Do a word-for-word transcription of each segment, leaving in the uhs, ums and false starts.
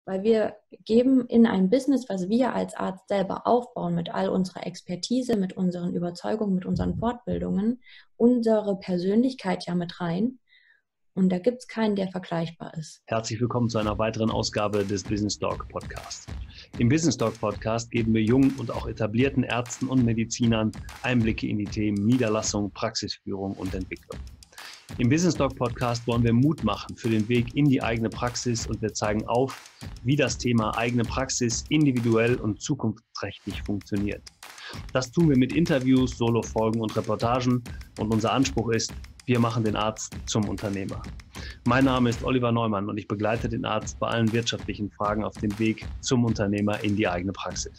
weil wir geben in ein Business, was wir als Arzt selber aufbauen, mit all unserer Expertise, mit unseren Überzeugungen, mit unseren Fortbildungen, unsere Persönlichkeit ja mit rein. Und da gibt es keinen, der vergleichbar ist. Herzlich willkommen zu einer weiteren Ausgabe des Business Doc Podcast. Im Business Doc Podcast geben wir jungen und auch etablierten Ärzten und Medizinern Einblicke in die Themen Niederlassung, Praxisführung und Entwicklung. Im Business Doc Podcast wollen wir Mut machen für den Weg in die eigene Praxis und wir zeigen auf, wie das Thema eigene Praxis individuell und zukunftsträchtig funktioniert. Das tun wir mit Interviews, Solofolgen und Reportagen und unser Anspruch ist, wir machen den Arzt zum Unternehmer. Mein Name ist Oliver Neumann und ich begleite den Arzt bei allen wirtschaftlichen Fragen auf dem Weg zum Unternehmer in die eigene Praxis.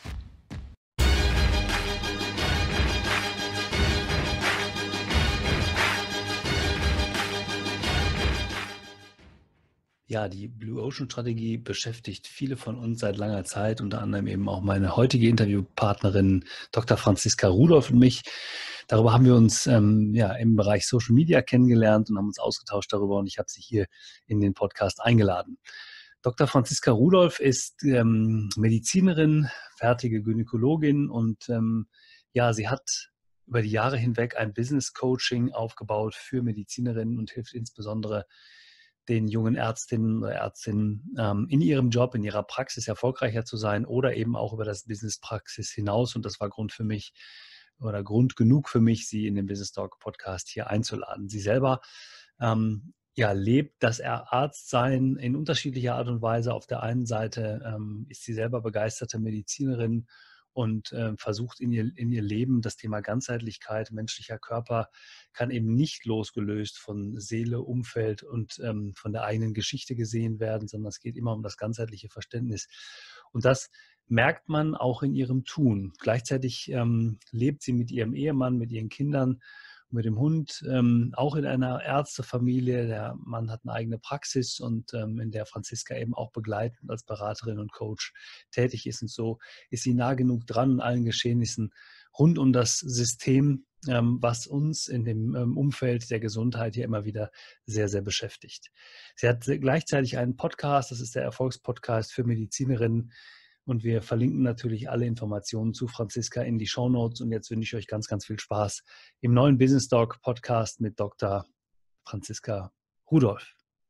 Ja, die Blue Ocean Strategie beschäftigt viele von uns seit langer Zeit, unter anderem eben auch meine heutige Interviewpartnerin Doktor Franziska Rudolph und mich. Darüber haben wir uns ähm, ja, im Bereich Social Media kennengelernt und haben uns ausgetauscht darüber und ich habe sie hier in den Podcast eingeladen. Doktor Franziska Rudolph ist ähm, Medizinerin, fertige Gynäkologin und ähm, ja, sie hat über die Jahre hinweg ein Business Coaching aufgebaut für Medizinerinnen und hilft insbesondere den jungen Ärztinnen oder Ärztinnen ähm, in ihrem Job, in ihrer Praxis erfolgreicher zu sein oder eben auch über das Business-Praxis hinaus. Und das war Grund für mich oder Grund genug für mich, sie in den Business Talk Podcast hier einzuladen. Sie selber ähm, ja, lebt das Arztsein in unterschiedlicher Art und Weise. Auf der einen Seite ähm, ist sie selber begeisterte Medizinerin und äh, versucht in ihr, in ihr Leben das Thema Ganzheitlichkeit, menschlicher Körper kann eben nicht losgelöst von Seele, Umfeld und ähm, von der eigenen Geschichte gesehen werden, sondern es geht immer um das ganzheitliche Verständnis. Und das merkt man auch in ihrem Tun. Gleichzeitig ähm, lebt sie mit ihrem Ehemann, mit ihren Kindern, mit dem Hund, ähm, auch in einer Ärztefamilie. Der Mann hat eine eigene Praxis und ähm, in der Franziska eben auch begleitend als Beraterin und Coach tätig ist. Und so ist sie nah genug dran an allen Geschehnissen rund um das System, ähm, was uns in dem ähm, Umfeld der Gesundheit hier immer wieder sehr, sehr beschäftigt. Sie hat gleichzeitig einen Podcast, das ist der Erfolgspodcast für Medizinerinnen. Und wir verlinken natürlich alle Informationen zu Franziska in die Shownotes. Und jetzt wünsche ich euch ganz, ganz viel Spaß im neuen Business Doc Podcast mit Doktor Franziska Rudolph.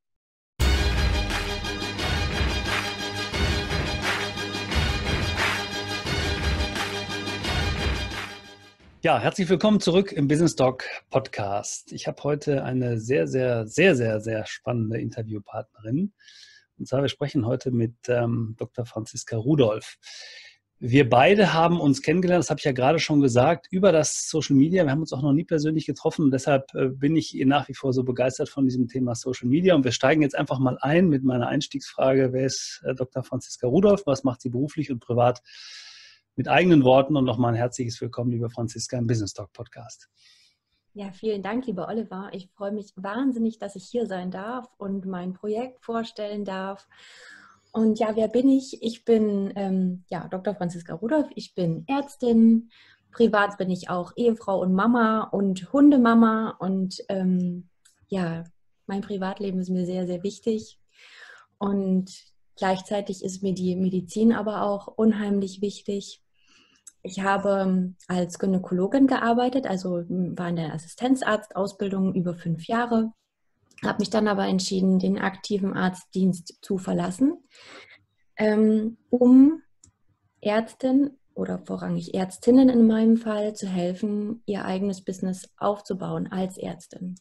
Ja, herzlich willkommen zurück im Business Doc Podcast. Ich habe heute eine sehr, sehr, sehr, sehr, sehr spannende Interviewpartnerin. Und zwar, wir sprechen heute mit ähm, Doktor Franziska Rudolph. Wir beide haben uns kennengelernt, das habe ich ja gerade schon gesagt, über das Social Media. Wir haben uns auch noch nie persönlich getroffen und deshalb äh, bin ich nach wie vor so begeistert von diesem Thema Social Media. Und wir steigen jetzt einfach mal ein mit meiner Einstiegsfrage. Wer ist äh, Doktor Franziska Rudolph? Was macht sie beruflich und privat? Mit eigenen Worten und nochmal ein herzliches Willkommen, liebe Franziska, im Business Talk Podcast. Ja, vielen Dank, lieber Oliver. Ich freue mich wahnsinnig, dass ich hier sein darf und mein Projekt vorstellen darf. Und ja, wer bin ich? Ich bin ähm, ja, Doktor Franziska Rudolph. Ich bin Ärztin. Privat bin ich auch Ehefrau und Mama und Hundemama. Und ähm, ja, mein Privatleben ist mir sehr, sehr wichtig. Und gleichzeitig ist mir die Medizin aber auch unheimlich wichtig. Ich habe als Gynäkologin gearbeitet, also war in der Assistenzarztausbildung über fünf Jahre, habe mich dann aber entschieden, den aktiven Arztdienst zu verlassen, ähm, um Ärzten oder vorrangig Ärztinnen in meinem Fall zu helfen, ihr eigenes Business aufzubauen als Ärztin.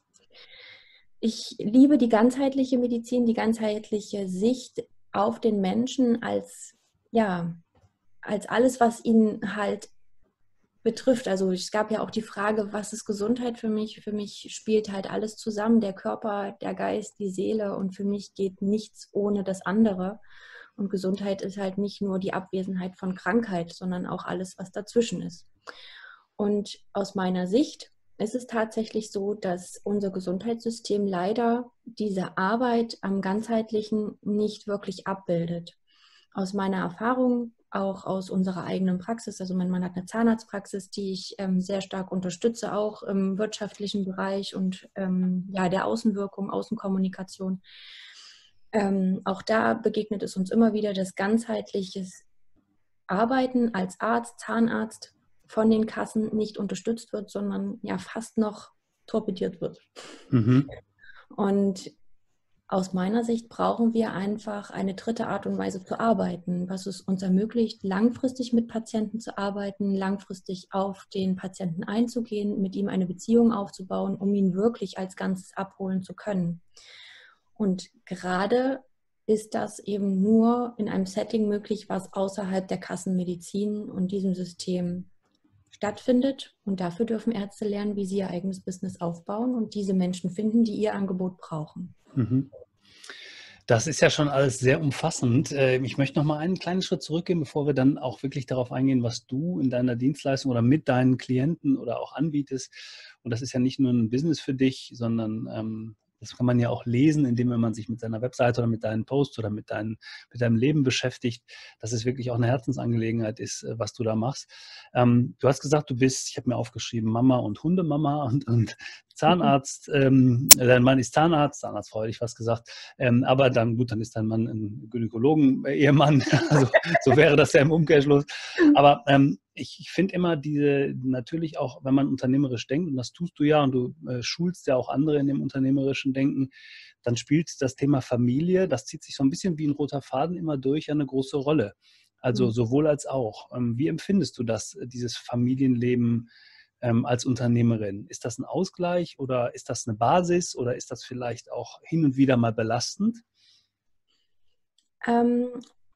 Ich liebe die ganzheitliche Medizin, die ganzheitliche Sicht auf den Menschen als, ja, als alles, was ihn halt betrifft. Also es gab ja auch die Frage, was ist Gesundheit für mich? Für mich spielt halt alles zusammen, der Körper, der Geist, die Seele und für mich geht nichts ohne das andere. Und Gesundheit ist halt nicht nur die Abwesenheit von Krankheit, sondern auch alles, was dazwischen ist. Und aus meiner Sicht ist es tatsächlich so, dass unser Gesundheitssystem leider diese Arbeit am Ganzheitlichen nicht wirklich abbildet. Aus meiner Erfahrung, auch aus unserer eigenen Praxis, also mein Mann hat eine Zahnarztpraxis, die ich ähm, sehr stark unterstütze, auch im wirtschaftlichen Bereich und ähm, ja, der Außenwirkung, Außenkommunikation. Ähm, auch da begegnet es uns immer wieder, dass ganzheitliches Arbeiten als Arzt, Zahnarzt von den Kassen nicht unterstützt wird, sondern ja fast noch torpediert wird. Mhm. Und aus meiner Sicht brauchen wir einfach eine dritte Art und Weise zu arbeiten, was es uns ermöglicht, langfristig mit Patienten zu arbeiten, langfristig auf den Patienten einzugehen, mit ihm eine Beziehung aufzubauen, um ihn wirklich als Ganzes abholen zu können. Und gerade ist das eben nur in einem Setting möglich, was außerhalb der Kassenmedizin und diesem System stattfindet. Und dafür dürfen Ärzte lernen, wie sie ihr eigenes Business aufbauen und diese Menschen finden, die ihr Angebot brauchen. Mhm. Das ist ja schon alles sehr umfassend. Ich möchte noch mal einen kleinen Schritt zurückgehen, bevor wir dann auch wirklich darauf eingehen, was du in deiner Dienstleistung oder mit deinen Klienten oder auch anbietest. Und das ist ja nicht nur ein Business für dich, sondern ähm, das kann man ja auch lesen, indem man sich mit seiner Webseite oder mit deinen Posts oder mit, dein, mit deinem Leben beschäftigt, dass es wirklich auch eine Herzensangelegenheit ist, was du da machst. Ähm, du hast gesagt, du bist, ich habe mir aufgeschrieben, Mama und Hundemama und, und Zahnarzt. Ähm, dein Mann ist Zahnarzt, Zahnarztfrau hätte ich fast gesagt. Ähm, aber dann, gut, dann ist dein Mann ein Gynäkologen-Ehemann. Also so wäre das ja im Umkehrschluss. Aber ähm, ich, ich finde immer diese, natürlich auch, wenn man unternehmerisch denkt, und das tust du ja, und du äh, schulst ja auch andere in dem unternehmerischen Denken, dann spielt das Thema Familie, das zieht sich so ein bisschen wie ein roter Faden immer durch, eine große Rolle. Also sowohl als auch. Ähm, wie empfindest du das, dieses Familienleben ähm, als Unternehmerin? Ist das ein Ausgleich oder ist das eine Basis oder ist das vielleicht auch hin und wieder mal belastend? Ähm,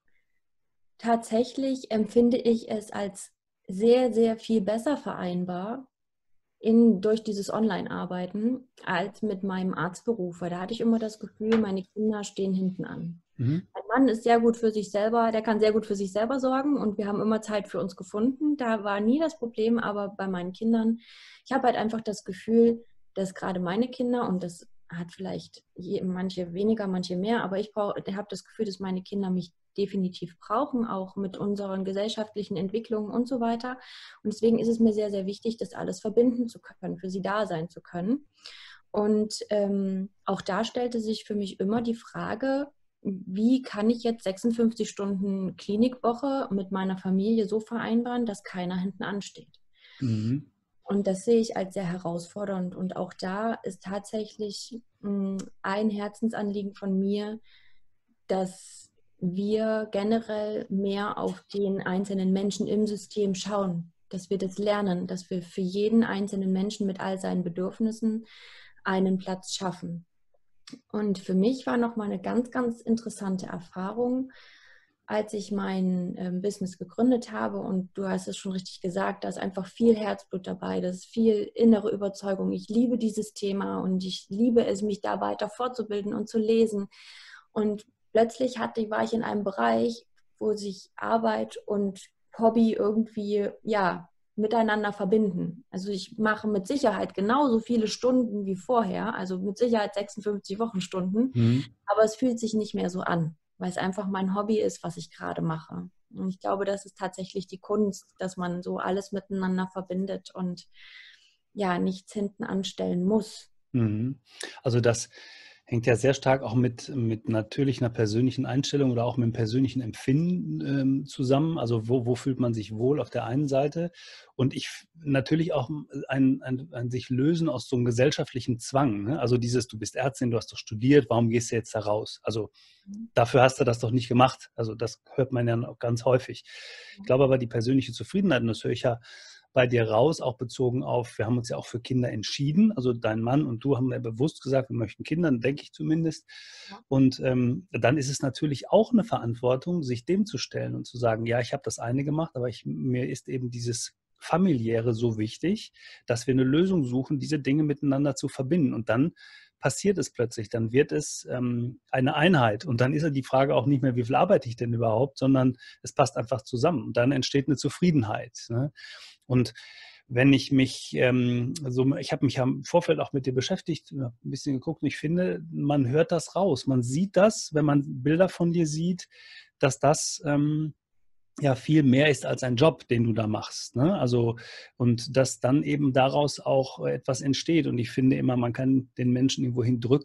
tatsächlich empfinde ich es als sehr, sehr viel besser vereinbar in, durch dieses Online-Arbeiten als mit meinem Arztberuf. Weil da hatte ich immer das Gefühl, meine Kinder stehen hinten an. Mhm. Mein Mann ist sehr gut für sich selber, der kann sehr gut für sich selber sorgen und wir haben immer Zeit für uns gefunden. Da war nie das Problem, aber bei meinen Kindern, ich habe halt einfach das Gefühl, dass gerade meine Kinder, und das hat vielleicht je, manche weniger, manche mehr, aber ich habe das Gefühl, dass meine Kinder mich definitiv brauchen, auch mit unseren gesellschaftlichen Entwicklungen und so weiter. Und deswegen ist es mir sehr, sehr wichtig, das alles verbinden zu können, für sie da sein zu können. Und ähm, auch da stellte sich für mich immer die Frage, wie kann ich jetzt sechsundfünfzig Stunden Klinikwoche mit meiner Familie so vereinbaren, dass keiner hinten ansteht. Mhm. Und das sehe ich als sehr herausfordernd. Und auch da ist tatsächlich mh, ein Herzensanliegen von mir, dass wir generell mehr auf den einzelnen Menschen im System schauen, dass wir das lernen, dass wir für jeden einzelnen Menschen mit all seinen Bedürfnissen einen Platz schaffen. Und für mich war nochmal eine ganz, ganz interessante Erfahrung, als ich mein ähm, Business gegründet habe. Und du hast es schon richtig gesagt, da ist einfach viel Herzblut dabei, da ist viel innere Überzeugung. Ich liebe dieses Thema und ich liebe es, mich da weiter fortzubilden und zu lesen. Und plötzlich hatte, war ich in einem Bereich, wo sich Arbeit und Hobby irgendwie, ja, miteinander verbinden. Also ich mache mit Sicherheit genauso viele Stunden wie vorher, also mit Sicherheit sechsundfünfzig Wochenstunden, Mhm. aber es fühlt sich nicht mehr so an, weil es einfach mein Hobby ist, was ich gerade mache. Und ich glaube, das ist tatsächlich die Kunst, dass man so alles miteinander verbindet und ja, nichts hinten anstellen muss. Mhm. Also das hängt ja sehr stark auch mit, mit natürlich einer persönlichen Einstellung oder auch mit einem persönlichen Empfinden ähm, zusammen. Also wo, wo fühlt man sich wohl auf der einen Seite? Und ich natürlich auch ein, ein, ein sich lösen aus so einem gesellschaftlichen Zwang. Ne? Also dieses, du bist Ärztin, du hast doch studiert, warum gehst du jetzt da raus? Also dafür hast du das doch nicht gemacht. Also das hört man ja auch ganz häufig. Ich glaube aber, die persönliche Zufriedenheit, und das höre ich ja bei dir raus, auch bezogen auf, wir haben uns ja auch für Kinder entschieden. Also dein Mann und du haben ja bewusst gesagt, wir möchten Kinder, denke ich zumindest. Ja. Und ähm, dann ist es natürlich auch eine Verantwortung, sich dem zu stellen und zu sagen, ja, ich habe das eine gemacht, aber ich, mir ist eben dieses Familiäre so wichtig, dass wir eine Lösung suchen, diese Dinge miteinander zu verbinden. Und dann passiert es plötzlich, dann wird es ähm, eine Einheit. Und dann ist ja die Frage auch nicht mehr, wie viel arbeite ich denn überhaupt, sondern es passt einfach zusammen. Und dann entsteht eine Zufriedenheit. Ne? Und wenn ich mich, ähm, so, ich habe mich ja im Vorfeld auch mit dir beschäftigt, ein bisschen geguckt und ich finde, man hört das raus. Man sieht das, wenn man Bilder von dir sieht, dass das ähm, ja viel mehr ist als ein Job, den du da machst. Ne? Also, und dass dann eben daraus auch etwas entsteht. Und ich finde immer, man kann den Menschen irgendwo hin drücken,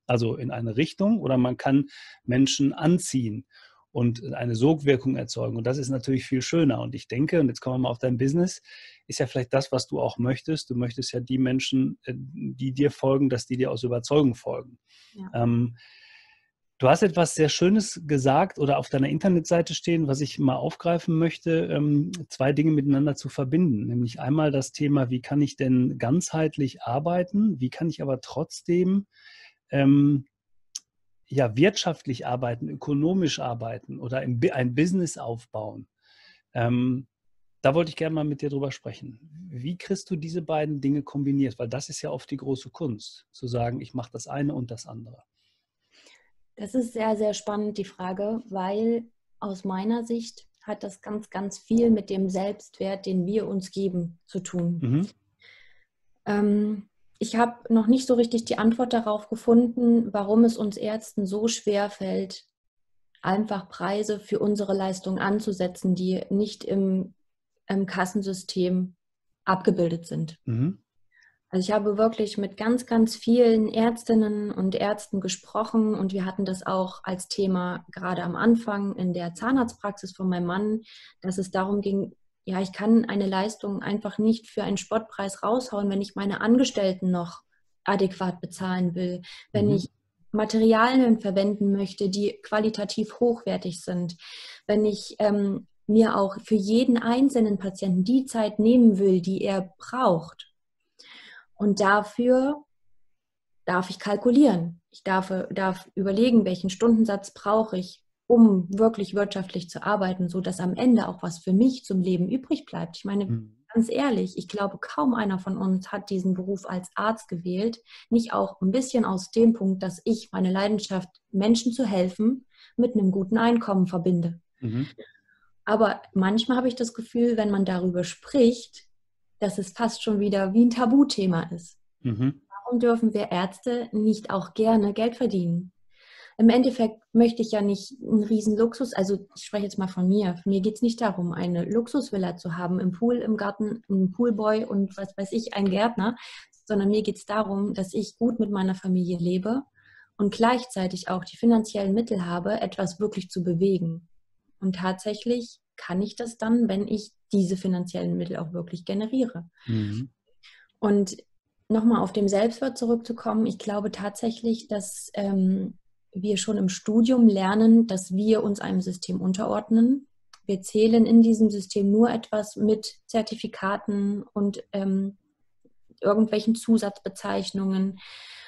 also in eine Richtung, oder man kann Menschen anziehen und eine Sogwirkung erzeugen. Und das ist natürlich viel schöner. Und ich denke, und jetzt kommen wir mal auf dein Business, ist ja vielleicht das, was du auch möchtest. Du möchtest ja die Menschen, die dir folgen, dass die dir aus Überzeugung folgen. Ja. Ähm, Du hast etwas sehr Schönes gesagt oder auf deiner Internetseite stehen, was ich mal aufgreifen möchte, ähm, zwei Dinge miteinander zu verbinden. Nämlich einmal das Thema, wie kann ich denn ganzheitlich arbeiten? Wie kann ich aber trotzdem ähm, ja, wirtschaftlich arbeiten, ökonomisch arbeiten oder ein, ein Business aufbauen? Ähm, da wollte ich gerne mal mit dir drüber sprechen. Wie kriegst du diese beiden Dinge kombiniert? Weil das ist ja oft die große Kunst, zu sagen, ich mache das eine und das andere. Das ist sehr, sehr spannend, die Frage, weil aus meiner Sicht hat das ganz, ganz viel mit dem Selbstwert, den wir uns geben, zu tun. Mhm. Ähm, ich habe noch nicht so richtig die Antwort darauf gefunden, warum es uns Ärzten so schwer fällt, einfach Preise für unsere Leistung anzusetzen, die nicht im, im Kassensystem abgebildet sind. Mhm. Also ich habe wirklich mit ganz, ganz vielen Ärztinnen und Ärzten gesprochen und wir hatten das auch als Thema gerade am Anfang in der Zahnarztpraxis von meinem Mann, dass es darum ging, ja, ich kann eine Leistung einfach nicht für einen Spottpreis raushauen, wenn ich meine Angestellten noch adäquat bezahlen will, wenn Mhm. ich Materialien verwenden möchte, die qualitativ hochwertig sind, wenn ich ähm, mir auch für jeden einzelnen Patienten die Zeit nehmen will, die er braucht. Und dafür darf ich kalkulieren. Ich darf, darf überlegen, welchen Stundensatz brauche ich, um wirklich wirtschaftlich zu arbeiten, sodass am Ende auch was für mich zum Leben übrig bleibt. Ich meine, Mhm. ganz ehrlich, ich glaube, kaum einer von uns hat diesen Beruf als Arzt gewählt. Nicht auch ein bisschen aus dem Punkt, dass ich meine Leidenschaft, Menschen zu helfen, mit einem guten Einkommen verbinde. Mhm. Aber manchmal habe ich das Gefühl, wenn man darüber spricht, dass es fast schon wieder wie ein Tabuthema ist. Mhm. Warum dürfen wir Ärzte nicht auch gerne Geld verdienen? Im Endeffekt möchte ich ja nicht einen riesen Luxus, also ich spreche jetzt mal von mir. Mir geht es nicht darum, eine Luxusvilla zu haben, im Pool, im Garten, einen Poolboy und was weiß ich, einen Gärtner, sondern mir geht es darum, dass ich gut mit meiner Familie lebe und gleichzeitig auch die finanziellen Mittel habe, etwas wirklich zu bewegen. Und tatsächlich kann ich das dann, wenn ich diese finanziellen Mittel auch wirklich generiere. Mhm. Und nochmal auf dem Selbstwert zurückzukommen, ich glaube tatsächlich, dass ähm, wir schon im Studium lernen, dass wir uns einem System unterordnen. Wir zählen in diesem System nur etwas mit Zertifikaten und ähm, irgendwelchen Zusatzbezeichnungen.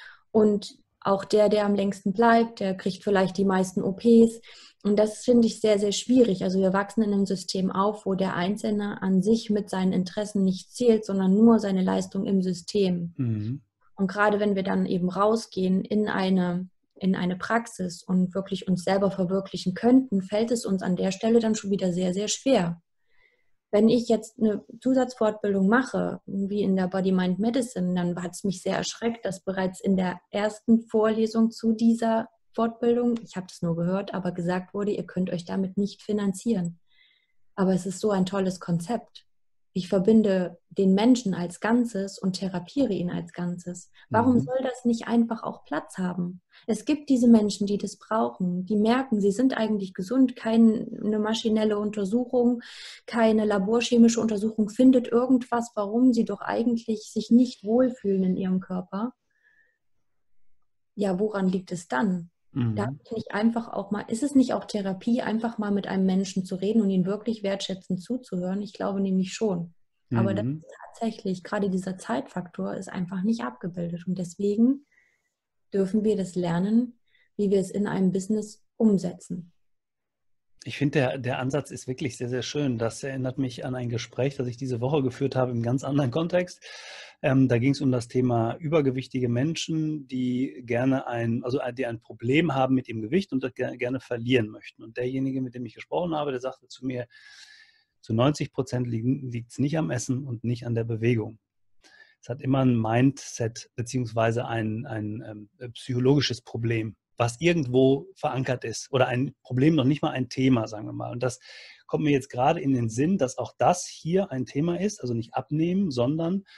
Und auch der, der am längsten bleibt, der kriegt vielleicht die meisten O Ps. Und das finde ich sehr, sehr schwierig. Also wir wachsen in einem System auf, wo der Einzelne an sich mit seinen Interessen nicht zählt, sondern nur seine Leistung im System. Mhm. Und gerade wenn wir dann eben rausgehen in eine, in eine Praxis und wirklich uns selber verwirklichen könnten, fällt es uns an der Stelle dann schon wieder sehr, sehr schwer. Wenn ich jetzt eine Zusatzfortbildung mache, wie in der Body-Mind-Medicine, dann hat es mich sehr erschreckt, dass bereits in der ersten Vorlesung zu dieser Fortbildung, ich habe das nur gehört, aber gesagt wurde, ihr könnt euch damit nicht finanzieren. Aber es ist so ein tolles Konzept. Ich verbinde den Menschen als Ganzes und therapiere ihn als Ganzes. Warum Mhm. soll das nicht einfach auch Platz haben? Es gibt diese Menschen, die das brauchen, die merken, sie sind eigentlich gesund, keine maschinelle Untersuchung, keine laborchemische Untersuchung findet irgendwas, warum sie doch eigentlich sich nicht wohlfühlen in ihrem Körper. Ja, woran liegt es dann? Darf Mhm. ich nicht einfach auch mal, ist es nicht auch Therapie, einfach mal mit einem Menschen zu reden und ihn wirklich wertschätzend zuzuhören? Ich glaube nämlich schon. Aber das Mhm. ist tatsächlich, gerade dieser Zeitfaktor ist einfach nicht abgebildet. Und deswegen dürfen wir das lernen, wie wir es in einem Business umsetzen. Ich finde, der, der Ansatz ist wirklich sehr, sehr schön. Das erinnert mich an ein Gespräch, das ich diese Woche geführt habe, im ganz anderen Kontext. Ähm, da ging es um das Thema übergewichtige Menschen, die gerne ein, also die ein Problem haben mit dem Gewicht und das gerne, gerne verlieren möchten. Und derjenige, mit dem ich gesprochen habe, der sagte zu mir, zu neunzig Prozent liegt es nicht am Essen und nicht an der Bewegung. Es hat immer ein Mindset beziehungsweise ein, ein ähm, psychologisches Problem, was irgendwo verankert ist oder ein Problem, noch nicht mal ein Thema, sagen wir mal. Und das kommt mir jetzt gerade in den Sinn, dass auch das hier ein Thema ist, also nicht abnehmen, sondern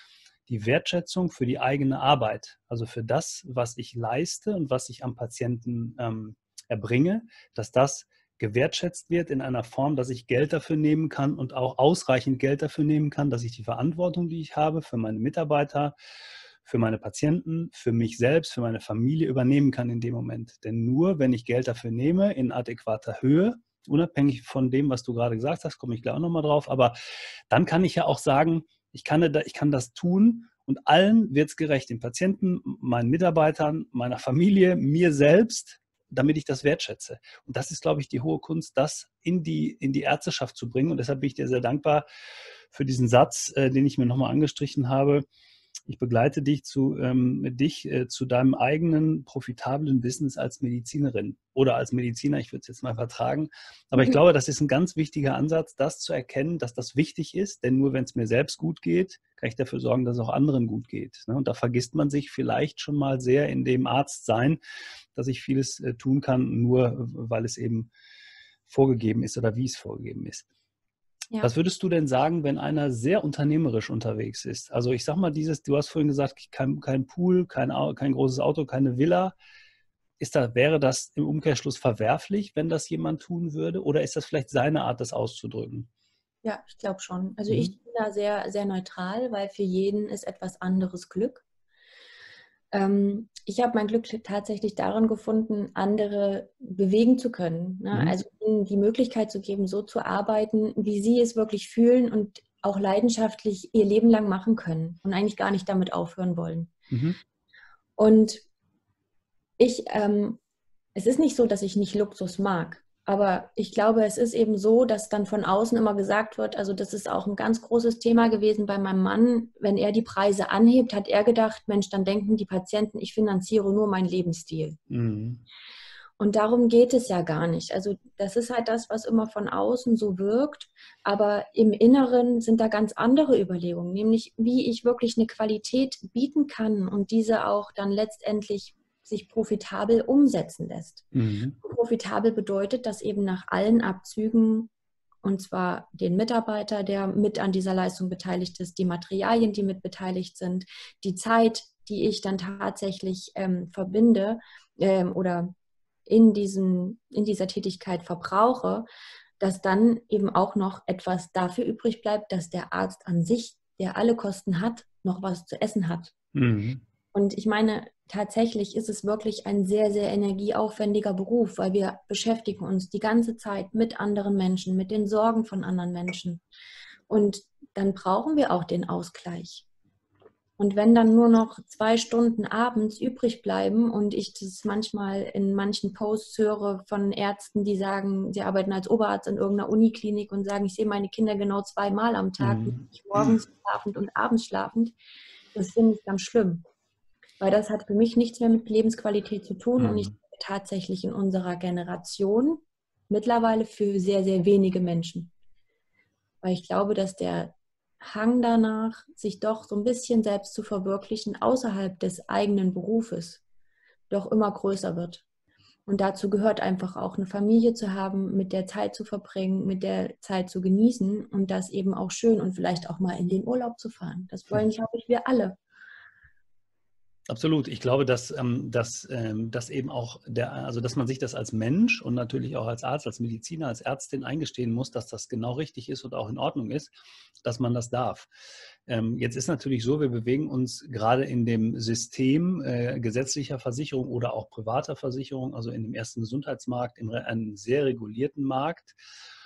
die Wertschätzung für die eigene Arbeit, also für das, was ich leiste und was ich am Patienten ähm, erbringe, dass das gewertschätzt wird in einer Form, dass ich Geld dafür nehmen kann und auch ausreichend Geld dafür nehmen kann, dass ich die Verantwortung, die ich habe für meine Mitarbeiter, für meine Patienten, für mich selbst, für meine Familie übernehmen kann in dem Moment. Denn nur, wenn ich Geld dafür nehme, in adäquater Höhe, unabhängig von dem, was du gerade gesagt hast, komme ich gleich auch nochmal drauf, aber dann kann ich ja auch sagen, ich kann, ich kann das tun und allen wird es gerecht, den Patienten, meinen Mitarbeitern, meiner Familie, mir selbst, damit ich das wertschätze. Und das ist, glaube ich, die hohe Kunst, das in die, in die Ärzteschaft zu bringen. Und deshalb bin ich dir sehr dankbar für diesen Satz, äh, den ich mir nochmal angestrichen habe. Ich begleite dich zu, ähm, dich, äh, zu deinem eigenen profitablen Business als Medizinerin oder als Mediziner, ich würde es jetzt mal vertragen. Aber ich glaube, das ist ein ganz wichtiger Ansatz, das zu erkennen, dass das wichtig ist, denn nur wenn es mir selbst gut geht, kann ich dafür sorgen, dass es auch anderen gut geht. Ne? Und da vergisst man sich vielleicht schon mal sehr in dem Arztsein, dass ich vieles äh, tun kann, nur weil es eben vorgegeben ist oder wie es vorgegeben ist. Ja. Was würdest du denn sagen, wenn einer sehr unternehmerisch unterwegs ist? Also ich sag mal dieses, du hast vorhin gesagt, kein, kein Pool, kein, kein großes Auto, keine Villa. Ist da, wäre das im Umkehrschluss verwerflich, wenn das jemand tun würde? Oder ist das vielleicht seine Art, das auszudrücken? Ja, ich glaube schon. Also Mhm. ich bin da sehr, sehr neutral, weil für jeden ist etwas anderes Glück. Ähm, ich habe mein Glück tatsächlich darin gefunden, andere bewegen zu können. Ne? Mhm. Also ihnen die Möglichkeit zu geben, so zu arbeiten, wie sie es wirklich fühlen und auch leidenschaftlich ihr Leben lang machen können und eigentlich gar nicht damit aufhören wollen. Mhm. Und ich, ähm, es ist nicht so, dass ich nicht Luxus mag. Aber ich glaube, es ist eben so, dass dann von außen immer gesagt wird, also das ist auch ein ganz großes Thema gewesen bei meinem Mann, wenn er die Preise anhebt, hat er gedacht, Mensch, dann denken die Patienten, ich finanziere nur meinen Lebensstil. Mhm. Und darum geht es ja gar nicht. Also das ist halt das, was immer von außen so wirkt, aber im Inneren sind da ganz andere Überlegungen, nämlich wie ich wirklich eine Qualität bieten kann und diese auch dann letztendlich sich profitabel umsetzen lässt. Mhm. Profitabel bedeutet, dass eben nach allen Abzügen, und zwar den Mitarbeiter, der mit an dieser Leistung beteiligt ist, die Materialien, die mit beteiligt sind, die Zeit, die ich dann tatsächlich ähm, verbinde ähm, oder in, diesem, in dieser Tätigkeit verbrauche, dass dann eben auch noch etwas dafür übrig bleibt, dass der Arzt an sich, der alle Kosten hat, noch was zu essen hat. Mhm. Und ich meine, tatsächlich ist es wirklich ein sehr, sehr energieaufwendiger Beruf, weil wir beschäftigen uns die ganze Zeit mit anderen Menschen, mit den Sorgen von anderen Menschen. Und dann brauchen wir auch den Ausgleich. Und wenn dann nur noch zwei Stunden abends übrig bleiben und ich das manchmal in manchen Posts höre von Ärzten, die sagen, sie arbeiten als Oberarzt in irgendeiner Uniklinik und sagen, ich sehe meine Kinder genau zweimal am Tag, mhm. morgens schlafend und abends schlafend, das finde ich ganz schlimm. Weil das hat für mich nichts mehr mit Lebensqualität zu tun mhm. und ich denke tatsächlich in unserer Generation mittlerweile für sehr, sehr wenige Menschen. Weil ich glaube, dass der Hang danach, sich doch so ein bisschen selbst zu verwirklichen, außerhalb des eigenen Berufes, doch immer größer wird. Und dazu gehört einfach auch eine Familie zu haben, mit der Zeit zu verbringen, mit der Zeit zu genießen und das eben auch schön und vielleicht auch mal in den Urlaub zu fahren. Das wollen, glaube ich, wir alle. Absolut. Ich glaube, dass, ähm, dass, ähm, dass eben auch der, also dass man sich das als Mensch und natürlich auch als Arzt, als Mediziner, als Ärztin eingestehen muss, dass das genau richtig ist und auch in Ordnung ist, dass man das darf. Ähm, jetzt ist natürlich so, wir bewegen uns gerade in dem System äh, gesetzlicher Versicherung oder auch privater Versicherung, also in dem ersten Gesundheitsmarkt, in einem sehr regulierten Markt,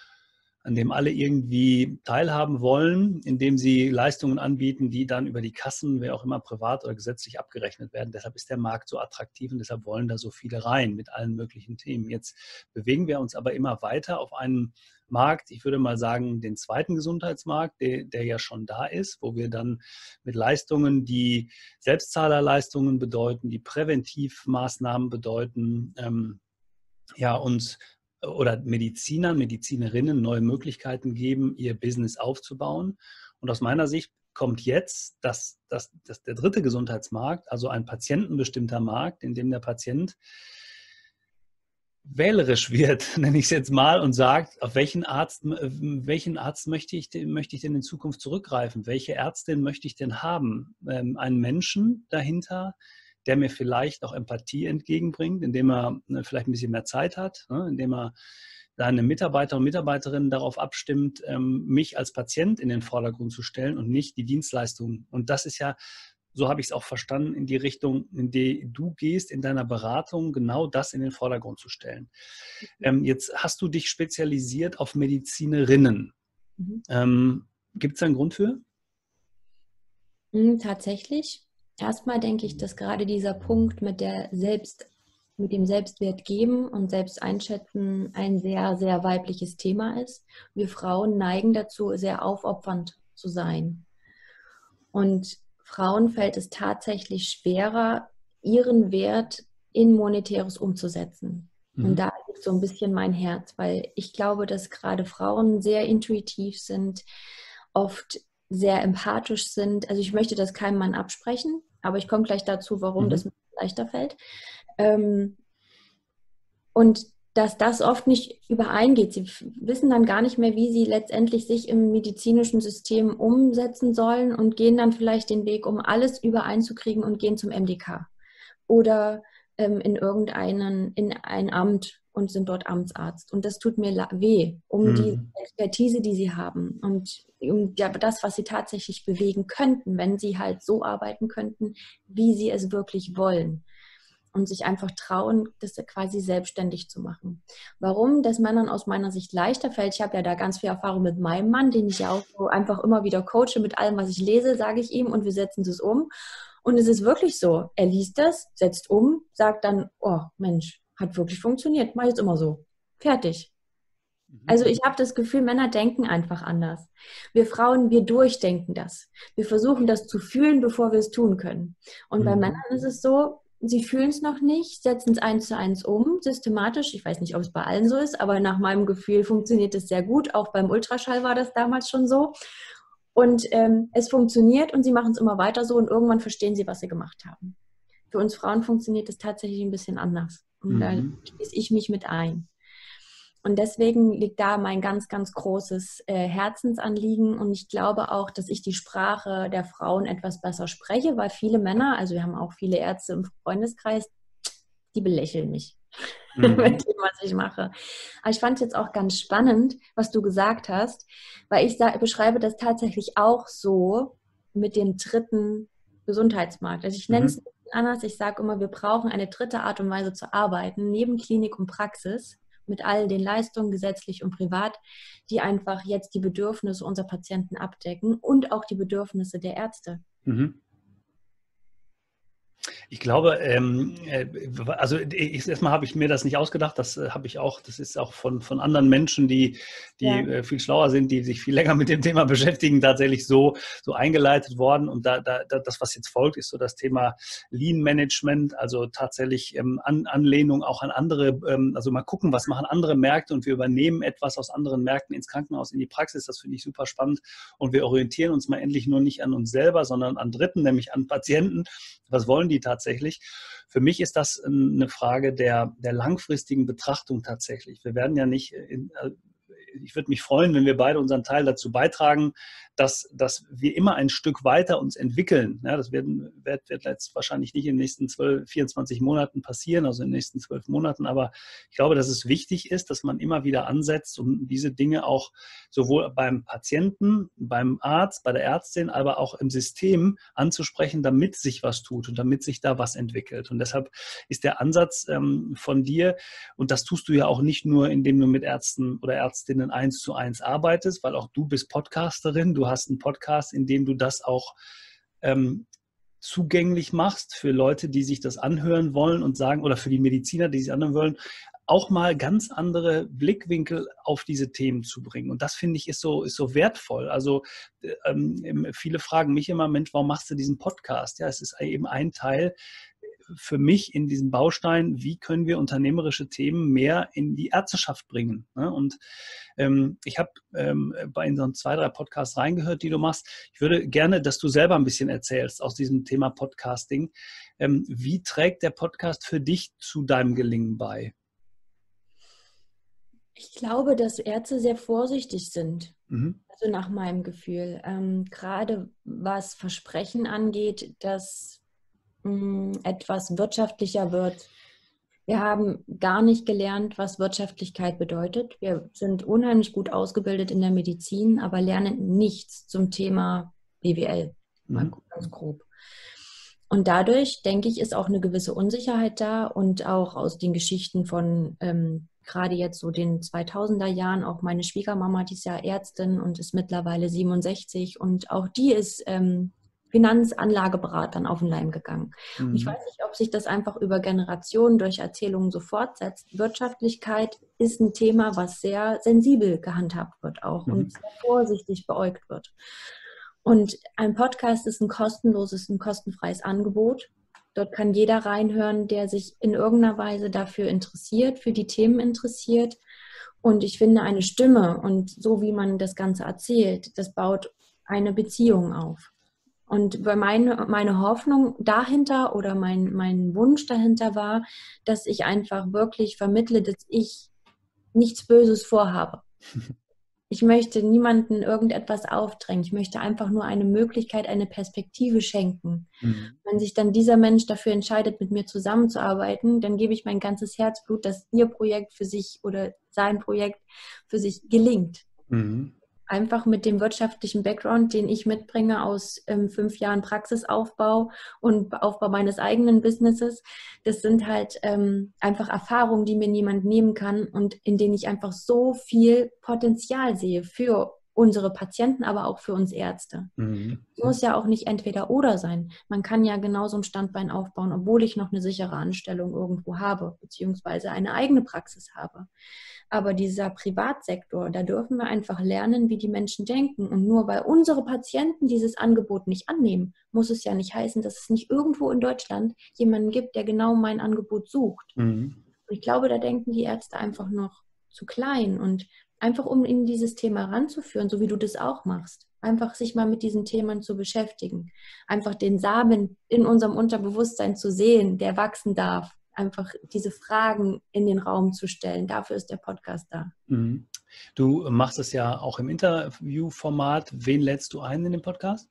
an dem alle irgendwie teilhaben wollen, indem sie Leistungen anbieten, die dann über die Kassen, wer auch immer, privat oder gesetzlich abgerechnet werden. Deshalb ist der Markt so attraktiv und deshalb wollen da so viele rein mit allen möglichen Themen. Jetzt bewegen wir uns aber immer weiter auf einen Markt, ich würde mal sagen, den zweiten Gesundheitsmarkt, der, der ja schon da ist, wo wir dann mit Leistungen, die Selbstzahlerleistungen bedeuten, die Präventivmaßnahmen bedeuten, ähm, ja, uns oder Medizinern, Medizinerinnen neue Möglichkeiten geben, ihr Business aufzubauen. Und aus meiner Sicht kommt jetzt das, das, das, der dritte Gesundheitsmarkt, also ein patientenbestimmter Markt, in dem der Patient wählerisch wird, nenne ich es jetzt mal, und sagt, auf welchen Arzt, welchen Arzt möchte ich, möchte ich denn in Zukunft zurückgreifen? Welche Ärztin möchte ich denn haben? Ähm, einen Menschen dahinter, der mir vielleicht auch Empathie entgegenbringt, indem er ne, vielleicht ein bisschen mehr Zeit hat, ne, indem er seine Mitarbeiter und Mitarbeiterinnen darauf abstimmt, ähm, mich als Patient in den Vordergrund zu stellen und nicht die Dienstleistung. Und das ist ja, so habe ich es auch verstanden, in die Richtung, in die du gehst, in deiner Beratung, genau das in den Vordergrund zu stellen. Ähm, jetzt hast du dich spezialisiert auf Medizinerinnen. Mhm. Ähm, gibt es da einen Grund für? Mhm, tatsächlich. Erstmal denke ich, dass gerade dieser Punkt mit der Selbst, mit dem Selbstwert geben und selbst einschätzen ein sehr, sehr weibliches Thema ist. Wir Frauen neigen dazu, sehr aufopfernd zu sein. Und Frauen fällt es tatsächlich schwerer, ihren Wert in Monetäres umzusetzen. Mhm. Und da liegt so ein bisschen mein Herz, weil ich glaube, dass gerade Frauen sehr intuitiv sind, oft sehr empathisch sind. Also ich möchte das keinem Mann absprechen, aber ich komme gleich dazu, warum Mhm. das mir leichter fällt. Ähm, und dass das oft nicht übereingeht. Sie wissen dann gar nicht mehr, wie sie letztendlich sich im medizinischen System umsetzen sollen und gehen dann vielleicht den Weg, um alles übereinzukriegen und gehen zum M D K oder ähm, in irgendeinen, in ein Amt und sind dort Amtsarzt. Und das tut mir weh, um die Mhm. Expertise, die sie haben und um das, was sie tatsächlich bewegen könnten, wenn sie halt so arbeiten könnten, wie sie es wirklich wollen. Und sich einfach trauen, das quasi selbstständig zu machen. Warum das Männern aus meiner Sicht leichter fällt, ich habe ja da ganz viel Erfahrung mit meinem Mann, den ich ja auch so einfach immer wieder coache mit allem, was ich lese, sage ich ihm und wir setzen das um. Und es ist wirklich so, er liest das, setzt um, sagt dann, oh Mensch, hat wirklich funktioniert, mach jetzt immer so. Fertig. Also ich habe das Gefühl, Männer denken einfach anders. Wir Frauen, wir durchdenken das. Wir versuchen das zu fühlen, bevor wir es tun können. Und bei Mhm. Männern ist es so, sie fühlen es noch nicht, setzen es eins zu eins um, systematisch. Ich weiß nicht, ob es bei allen so ist, aber nach meinem Gefühl funktioniert es sehr gut. Auch beim Ultraschall war das damals schon so. Und ähm, es funktioniert und sie machen es immer weiter so und irgendwann verstehen sie, was sie gemacht haben. Für uns Frauen funktioniert es tatsächlich ein bisschen anders. Und da Mhm. schließe ich mich mit ein. Und deswegen liegt da mein ganz, ganz großes äh, Herzensanliegen. Und ich glaube auch, dass ich die Sprache der Frauen etwas besser spreche, weil viele Männer, also wir haben auch viele Ärzte im Freundeskreis, die belächeln mich Mhm. mit dem, was ich mache. Aber ich fand es jetzt auch ganz spannend, was du gesagt hast, weil ich sag, beschreibe das tatsächlich auch so mit dem dritten Gesundheitsmarkt. Also ich nenne es Mhm. nicht anders. Ich sage immer, wir brauchen eine dritte Art und Weise zu arbeiten, neben Klinik und Praxis, mit all den Leistungen, gesetzlich und privat, die einfach jetzt die Bedürfnisse unserer Patienten abdecken und auch die Bedürfnisse der Ärzte. Mhm. Ich glaube, ähm, äh, also ich, erstmal habe ich mir das nicht ausgedacht, das äh, habe ich auch, das ist auch von, von anderen Menschen, die, die Ja. äh, viel schlauer sind, die sich viel länger mit dem Thema beschäftigen, tatsächlich so, so eingeleitet worden. Und da, da, das, was jetzt folgt, ist so das Thema Lean Management, also tatsächlich ähm, An, Anlehnung auch an andere, ähm, also mal gucken, was machen andere Märkte und wir übernehmen etwas aus anderen Märkten ins Krankenhaus, in die Praxis. Das finde ich super spannend. Und wir orientieren uns mal endlich nur nicht an uns selber, sondern an Dritten, nämlich an Patienten. Was wollen die tatsächlich? Für mich ist das eine Frage der, der langfristigen Betrachtung tatsächlich. Wir werden ja nicht, in, ich würde mich freuen, wenn wir beide unseren Teil dazu beitragen, dass, dass wir immer ein Stück weiter uns entwickeln. Ja, das wird, wird, wird jetzt wahrscheinlich nicht in den nächsten zwölf, vierundzwanzig Monaten passieren, also in den nächsten zwölf Monaten, aber ich glaube, dass es wichtig ist, dass man immer wieder ansetzt, um diese Dinge auch sowohl beim Patienten, beim Arzt, bei der Ärztin, aber auch im System anzusprechen, damit sich was tut und damit sich da was entwickelt. Und deshalb ist der Ansatz ähm, von dir, und das tust du ja auch nicht nur, indem du mit Ärzten oder Ärztinnen eins zu eins arbeitest, weil auch du bist Podcasterin, du hast einen Podcast, in dem du das auch ähm, zugänglich machst für Leute, die sich das anhören wollen und sagen, oder für die Mediziner, die sich anhören wollen, auch mal ganz andere Blickwinkel auf diese Themen zu bringen. Und das finde ich ist so, ist so wertvoll. Also ähm, viele fragen mich immer, Mensch, warum machst du diesen Podcast? Ja, es ist eben ein Teil für mich in diesem Baustein, wie können wir unternehmerische Themen mehr in die Ärzteschaft bringen. Ne? Und ähm, ich habe ähm, bei so zwei, drei Podcasts reingehört, die du machst. Ich würde gerne, dass du selber ein bisschen erzählst aus diesem Thema Podcasting. Ähm, wie trägt der Podcast für dich zu deinem Gelingen bei? Ich glaube, dass Ärzte sehr vorsichtig sind. Mhm. Also nach meinem Gefühl. Ähm, gerade was Versprechen angeht, dass mh, etwas wirtschaftlicher wird. Wir haben gar nicht gelernt, was Wirtschaftlichkeit bedeutet. Wir sind unheimlich gut ausgebildet in der Medizin, aber lernen nichts zum Thema B W L, mal Mhm. ganz grob. Und dadurch, denke ich, ist auch eine gewisse Unsicherheit da und auch aus den Geschichten von ähm, gerade jetzt so den zweitausender Jahren, auch meine Schwiegermama, die ist ja Ärztin und ist mittlerweile siebenundsechzig und auch die ist ähm, Finanzanlageberatern auf den Leim gegangen. Und ich weiß Mhm. nicht, ob sich das einfach über Generationen durch Erzählungen so fortsetzt. Wirtschaftlichkeit ist ein Thema, was sehr sensibel gehandhabt wird auch Mhm. und sehr vorsichtig beäugt wird. Und ein Podcast ist ein kostenloses, ein kostenfreies Angebot. Dort kann jeder reinhören, der sich in irgendeiner Weise dafür interessiert, für die Themen interessiert. Und ich finde, eine Stimme und so wie man das Ganze erzählt, das baut eine Beziehung auf. Und meine, meine Hoffnung dahinter oder mein, mein Wunsch dahinter war, dass ich einfach wirklich vermittle, dass ich nichts Böses vorhabe. Ich möchte niemandem irgendetwas aufdrängen. Ich möchte einfach nur eine Möglichkeit, eine Perspektive schenken. Mhm. Wenn sich dann dieser Mensch dafür entscheidet, mit mir zusammenzuarbeiten, dann gebe ich mein ganzes Herzblut, dass ihr Projekt für sich oder sein Projekt für sich gelingt. Mhm. Einfach mit dem wirtschaftlichen Background, den ich mitbringe aus ähm, fünf Jahren Praxisaufbau und Aufbau meines eigenen Businesses. Das sind halt ähm, einfach Erfahrungen, die mir niemand nehmen kann und in denen ich einfach so viel Potenzial sehe für unsere Patienten, aber auch für uns Ärzte. Mhm. Es muss ja auch nicht entweder oder sein. Man kann ja genauso ein Standbein aufbauen, obwohl ich noch eine sichere Anstellung irgendwo habe, beziehungsweise eine eigene Praxis habe. Aber dieser Privatsektor, da dürfen wir einfach lernen, wie die Menschen denken. Und nur weil unsere Patienten dieses Angebot nicht annehmen, muss es ja nicht heißen, dass es nicht irgendwo in Deutschland jemanden gibt, der genau mein Angebot sucht. Mhm. Und ich glaube, da denken die Ärzte einfach noch zu klein. Und einfach um in dieses Thema ranzuführen, so wie du das auch machst, einfach sich mal mit diesen Themen zu beschäftigen. Einfach den Samen in unserem Unterbewusstsein zu sehen, der wachsen darf. Einfach diese Fragen in den Raum zu stellen. Dafür ist der Podcast da. Mhm. Du machst es ja auch im Interviewformat. Wen lädst du ein in den Podcast?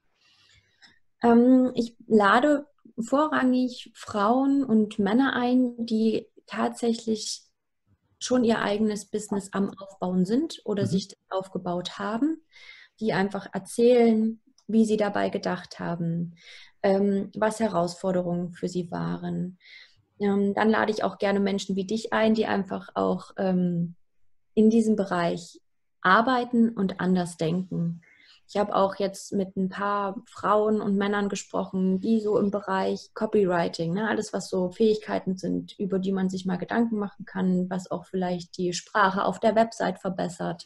Ähm, ich lade vorrangig Frauen und Männer ein, die tatsächlich schon ihr eigenes Business am Aufbauen sind oder Mhm. sich das aufgebaut haben, die einfach erzählen, wie sie dabei gedacht haben, ähm, was Herausforderungen für sie waren. Ähm, dann lade ich auch gerne Menschen wie dich ein, die einfach auch ähm, in diesem Bereich arbeiten und anders denken. Ich habe auch jetzt mit ein paar Frauen und Männern gesprochen, die so im Bereich Copywriting, ne, alles was so Fähigkeiten sind, über die man sich mal Gedanken machen kann, was auch vielleicht die Sprache auf der Website verbessert.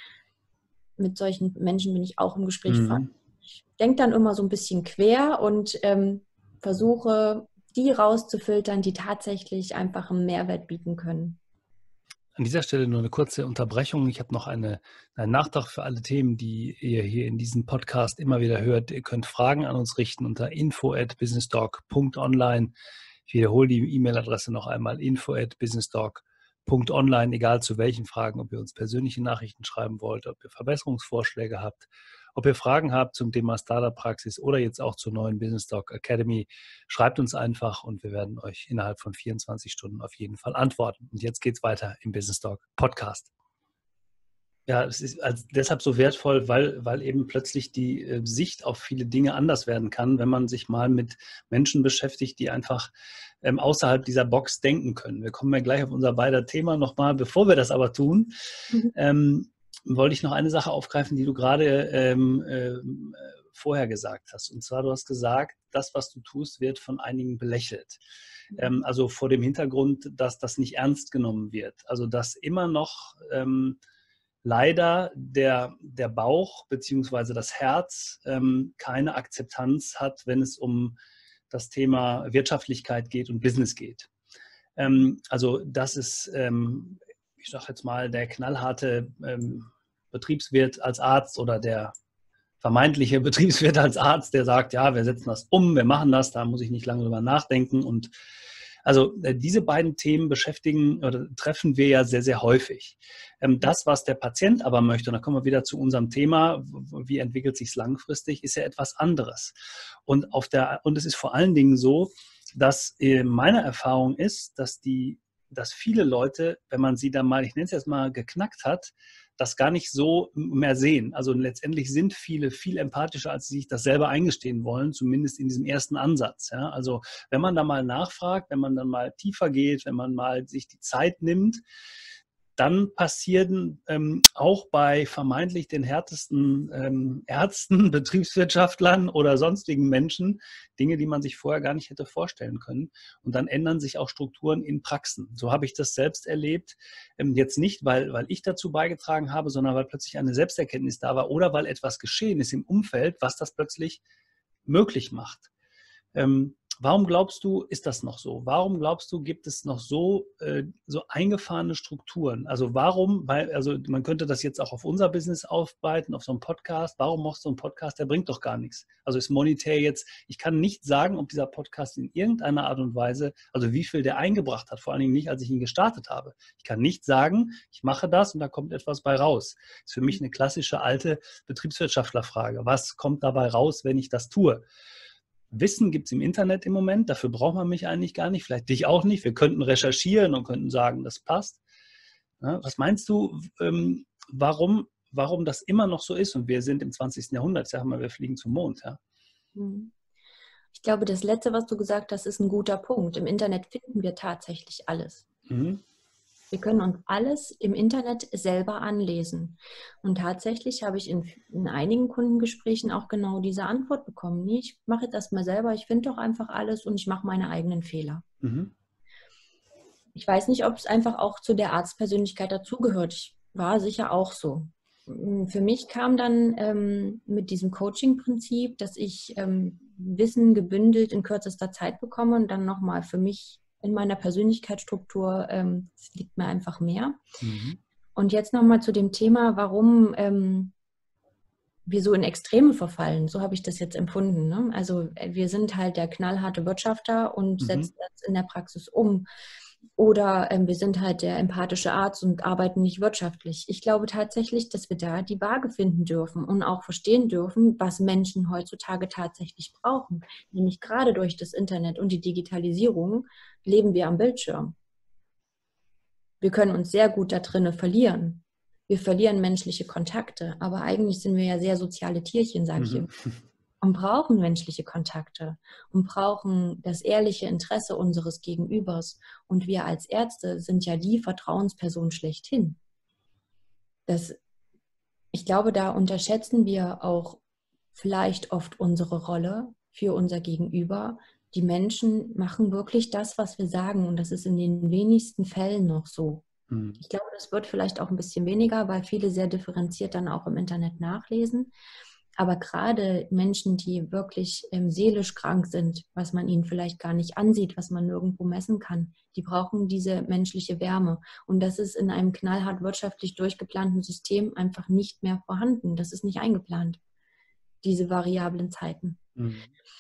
Mit solchen Menschen bin ich auch im Gespräch. Mhm. Ich denke dann immer so ein bisschen quer und ähm, versuche, die rauszufiltern, die tatsächlich einfach einen Mehrwert bieten können. An dieser Stelle nur eine kurze Unterbrechung. Ich habe noch eine, einen Nachtrag für alle Themen, die ihr hier in diesem Podcast immer wieder hört. Ihr könnt Fragen an uns richten unter info at businesstalk punkt online. Ich wiederhole die E-Mail-Adresse noch einmal, info at businesstalk punkt online, egal zu welchen Fragen, ob ihr uns persönliche Nachrichten schreiben wollt, ob ihr Verbesserungsvorschläge habt, ob ihr Fragen habt zum Thema Startup-Praxis oder jetzt auch zur neuen Business Talk Academy. Schreibt uns einfach und wir werden euch innerhalb von vierundzwanzig Stunden auf jeden Fall antworten. Und jetzt geht's weiter im Business Talk Podcast. Ja, es ist also deshalb so wertvoll, weil, weil eben plötzlich die äh, Sicht auf viele Dinge anders werden kann, wenn man sich mal mit Menschen beschäftigt, die einfach ähm, außerhalb dieser Box denken können. Wir kommen ja gleich auf unser beider Thema nochmal. Bevor wir das aber tun, Mhm. ähm, wollte ich noch eine Sache aufgreifen, die du gerade ähm, äh, vorher gesagt hast. Und zwar, du hast gesagt, das, was du tust, wird von einigen belächelt. Ähm, also vor dem Hintergrund, dass das nicht ernst genommen wird. Also dass immer noch ähm, leider der, der Bauch bzw. das Herz ähm, keine Akzeptanz hat, wenn es um das Thema Wirtschaftlichkeit geht und Business geht. Ähm, also das ist, ähm, ich sage jetzt mal, der knallharte ähm, Betriebswirt als Arzt oder der vermeintliche Betriebswirt als Arzt, der sagt, ja, wir setzen das um, wir machen das, da muss ich nicht lange drüber nachdenken. Und Also äh, diese beiden Themen beschäftigen oder treffen wir ja sehr, sehr häufig. Ähm, das, was der Patient aber möchte, und da kommen wir wieder zu unserem Thema, wie entwickelt sich es langfristig, ist ja etwas anderes. Und, auf der, und es ist vor allen Dingen so, dass äh, meine Erfahrung ist, dass die, dass viele Leute, wenn man sie dann mal, ich nenne es jetzt mal, geknackt hat, das gar nicht so mehr sehen. Also letztendlich sind viele viel empathischer, als sie sich das selber eingestehen wollen, zumindest in diesem ersten Ansatz. Ja? Also wenn man da mal nachfragt, wenn man dann mal tiefer geht, wenn man mal sich die Zeit nimmt, dann passieren ähm, auch bei vermeintlich den härtesten ähm, Ärzten, Betriebswirtschaftlern oder sonstigen Menschen Dinge, die man sich vorher gar nicht hätte vorstellen können. Und dann ändern sich auch Strukturen in Praxen. So habe ich das selbst erlebt. Ähm, jetzt nicht, weil, weil ich dazu beigetragen habe, sondern weil plötzlich eine Selbsterkenntnis da war oder weil etwas geschehen ist im Umfeld, was das plötzlich möglich macht. Ähm, Warum glaubst du, ist das noch so? Warum glaubst du, gibt es noch so, äh, so eingefahrene Strukturen? Also warum, weil, also man könnte das jetzt auch auf unser Business aufbreiten, auf so einen Podcast. Warum machst du einen Podcast? Der bringt doch gar nichts. Also ist monetär jetzt, ich kann nicht sagen, ob dieser Podcast in irgendeiner Art und Weise, also wie viel der eingebracht hat, vor allen Dingen nicht, als ich ihn gestartet habe. Ich kann nicht sagen, ich mache das und da kommt etwas bei raus. Das ist für mich eine klassische alte Betriebswirtschaftlerfrage. Was kommt dabei raus, wenn ich das tue? Wissen gibt es im Internet im Moment, dafür braucht man mich eigentlich gar nicht, vielleicht dich auch nicht. Wir könnten recherchieren und könnten sagen, das passt. Ja, was meinst du, ähm, warum, warum das immer noch so ist? Und wir sind im zwanzigsten Jahrhundert, sag mal, wir fliegen zum Mond. Ja? Ich glaube, das Letzte, was du gesagt hast, ist ein guter Punkt. Im Internet finden wir tatsächlich alles. Mhm. Wir können uns alles im Internet selber anlesen. Und tatsächlich habe ich in, in einigen Kundengesprächen auch genau diese Antwort bekommen. Nee, ich mache das mal selber, ich finde doch einfach alles und ich mache meine eigenen Fehler. Mhm. Ich weiß nicht, ob es einfach auch zu der Arztpersönlichkeit dazugehört. Ich war sicher auch so. Für mich kam dann ähm, mit diesem Coaching-Prinzip, dass ich ähm, Wissen gebündelt in kürzester Zeit bekomme und dann nochmal für mich in meiner Persönlichkeitsstruktur, ähm, es liegt mir einfach mehr. Mhm. Und jetzt nochmal zu dem Thema, warum ähm, wir so in Extreme verfallen. So habe ich das jetzt empfunden. Ne? Also wir sind halt der knallharte Wirtschafter und mhm. setzen das in der Praxis um. Oder ähm, wir sind halt der empathische Arzt und arbeiten nicht wirtschaftlich. Ich glaube tatsächlich, dass wir da die Waage finden dürfen und auch verstehen dürfen, was Menschen heutzutage tatsächlich brauchen. Nämlich gerade durch das Internet und die Digitalisierung leben wir am Bildschirm. Wir können uns sehr gut da drinnen verlieren. Wir verlieren menschliche Kontakte, aber eigentlich sind wir ja sehr soziale Tierchen, sage ich immer. Und brauchen menschliche Kontakte und brauchen das ehrliche Interesse unseres Gegenübers. Und wir als Ärzte sind ja die Vertrauensperson schlechthin. Das, ich glaube, da unterschätzen wir auch vielleicht oft unsere Rolle für unser Gegenüber. Die Menschen machen wirklich das, was wir sagen. Und das ist in den wenigsten Fällen noch so. Mhm. Ich glaube, das wird vielleicht auch ein bisschen weniger, weil viele sehr differenziert dann auch im Internet nachlesen. Aber gerade Menschen, die wirklich ähm, seelisch krank sind, was man ihnen vielleicht gar nicht ansieht, was man nirgendwo messen kann, die brauchen diese menschliche Wärme. Und das ist in einem knallhart wirtschaftlich durchgeplanten System einfach nicht mehr vorhanden. Das ist nicht eingeplant, diese variablen Zeiten. Mhm.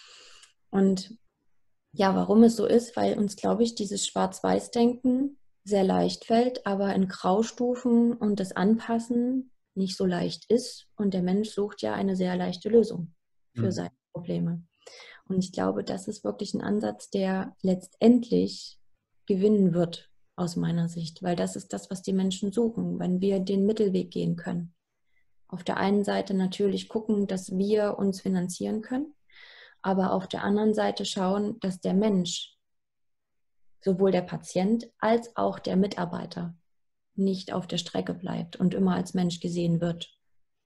Und ja, warum es so ist, weil uns, glaube ich, dieses Schwarz-Weiß-Denken sehr leicht fällt, aber in Graustufen und das Anpassen nicht so leicht ist und der Mensch sucht ja eine sehr leichte Lösung für mhm. seine Probleme. Und ich glaube, das ist wirklich ein Ansatz, der letztendlich gewinnen wird aus meiner Sicht, weil das ist das, was die Menschen suchen, wenn wir den Mittelweg gehen können. Auf der einen Seite natürlich gucken, dass wir uns finanzieren können, aber auf der anderen Seite schauen, dass der Mensch, sowohl der Patient als auch der Mitarbeiter, nicht auf der Strecke bleibt und immer als Mensch gesehen wird.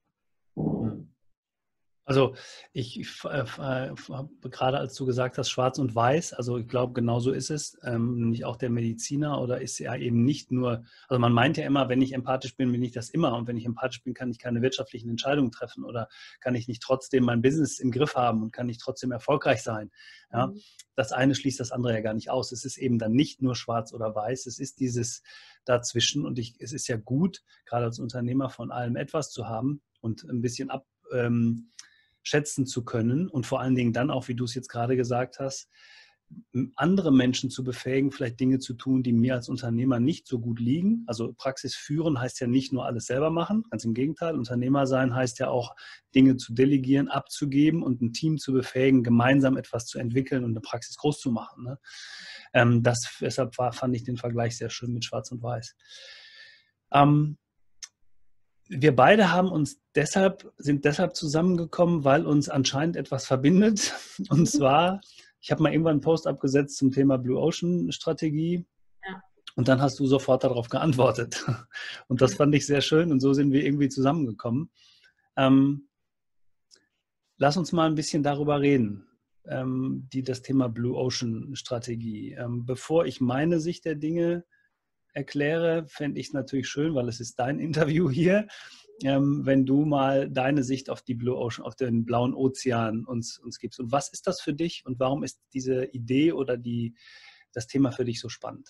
Also ich, äh, äh, gerade als du gesagt hast, schwarz und weiß, also ich glaube, genau so ist es, ähm, nämlich auch der Mediziner oder ist ja eben nicht nur, also man meint ja immer, wenn ich empathisch bin, bin ich das immer und wenn ich empathisch bin, kann ich keine wirtschaftlichen Entscheidungen treffen oder kann ich nicht trotzdem mein Business im Griff haben und kann ich trotzdem erfolgreich sein. Ja? Mhm. Das eine schließt das andere ja gar nicht aus. Es ist eben dann nicht nur schwarz oder weiß, es ist dieses dazwischen und ich, es ist ja gut, gerade als Unternehmer von allem etwas zu haben und ein bisschen ab ähm, schätzen zu können und vor allen Dingen dann auch, wie du es jetzt gerade gesagt hast, andere Menschen zu befähigen, vielleicht Dinge zu tun, die mir als Unternehmer nicht so gut liegen. Also Praxis führen heißt ja nicht nur alles selber machen, ganz im Gegenteil. Unternehmer sein heißt ja auch, Dinge zu delegieren, abzugeben und ein Team zu befähigen, gemeinsam etwas zu entwickeln und eine Praxis groß zu machen. Ne? Ähm, das, deshalb war, fand ich den Vergleich sehr schön mit Schwarz und Weiß. Ähm, wir beide haben uns deshalb, sind deshalb zusammengekommen, weil uns anscheinend etwas verbindet. Und zwar, ich habe mal irgendwann einen Post abgesetzt zum Thema Blue Ocean Strategie. Ja. Und dann hast du sofort darauf geantwortet. Und das fand ich sehr schön. Und so sind wir irgendwie zusammengekommen. Ähm, lass uns mal ein bisschen darüber reden, ähm, die, das Thema Blue Ocean Strategie. Ähm, bevor ich meine Sicht der Dinge erkläre, fände ich es natürlich schön, weil es ist dein Interview hier, ähm, wenn du mal deine Sicht auf die Blue Ocean, auf den blauen Ozean uns, uns gibst. Und was ist das für dich und warum ist diese Idee oder die, das Thema für dich so spannend?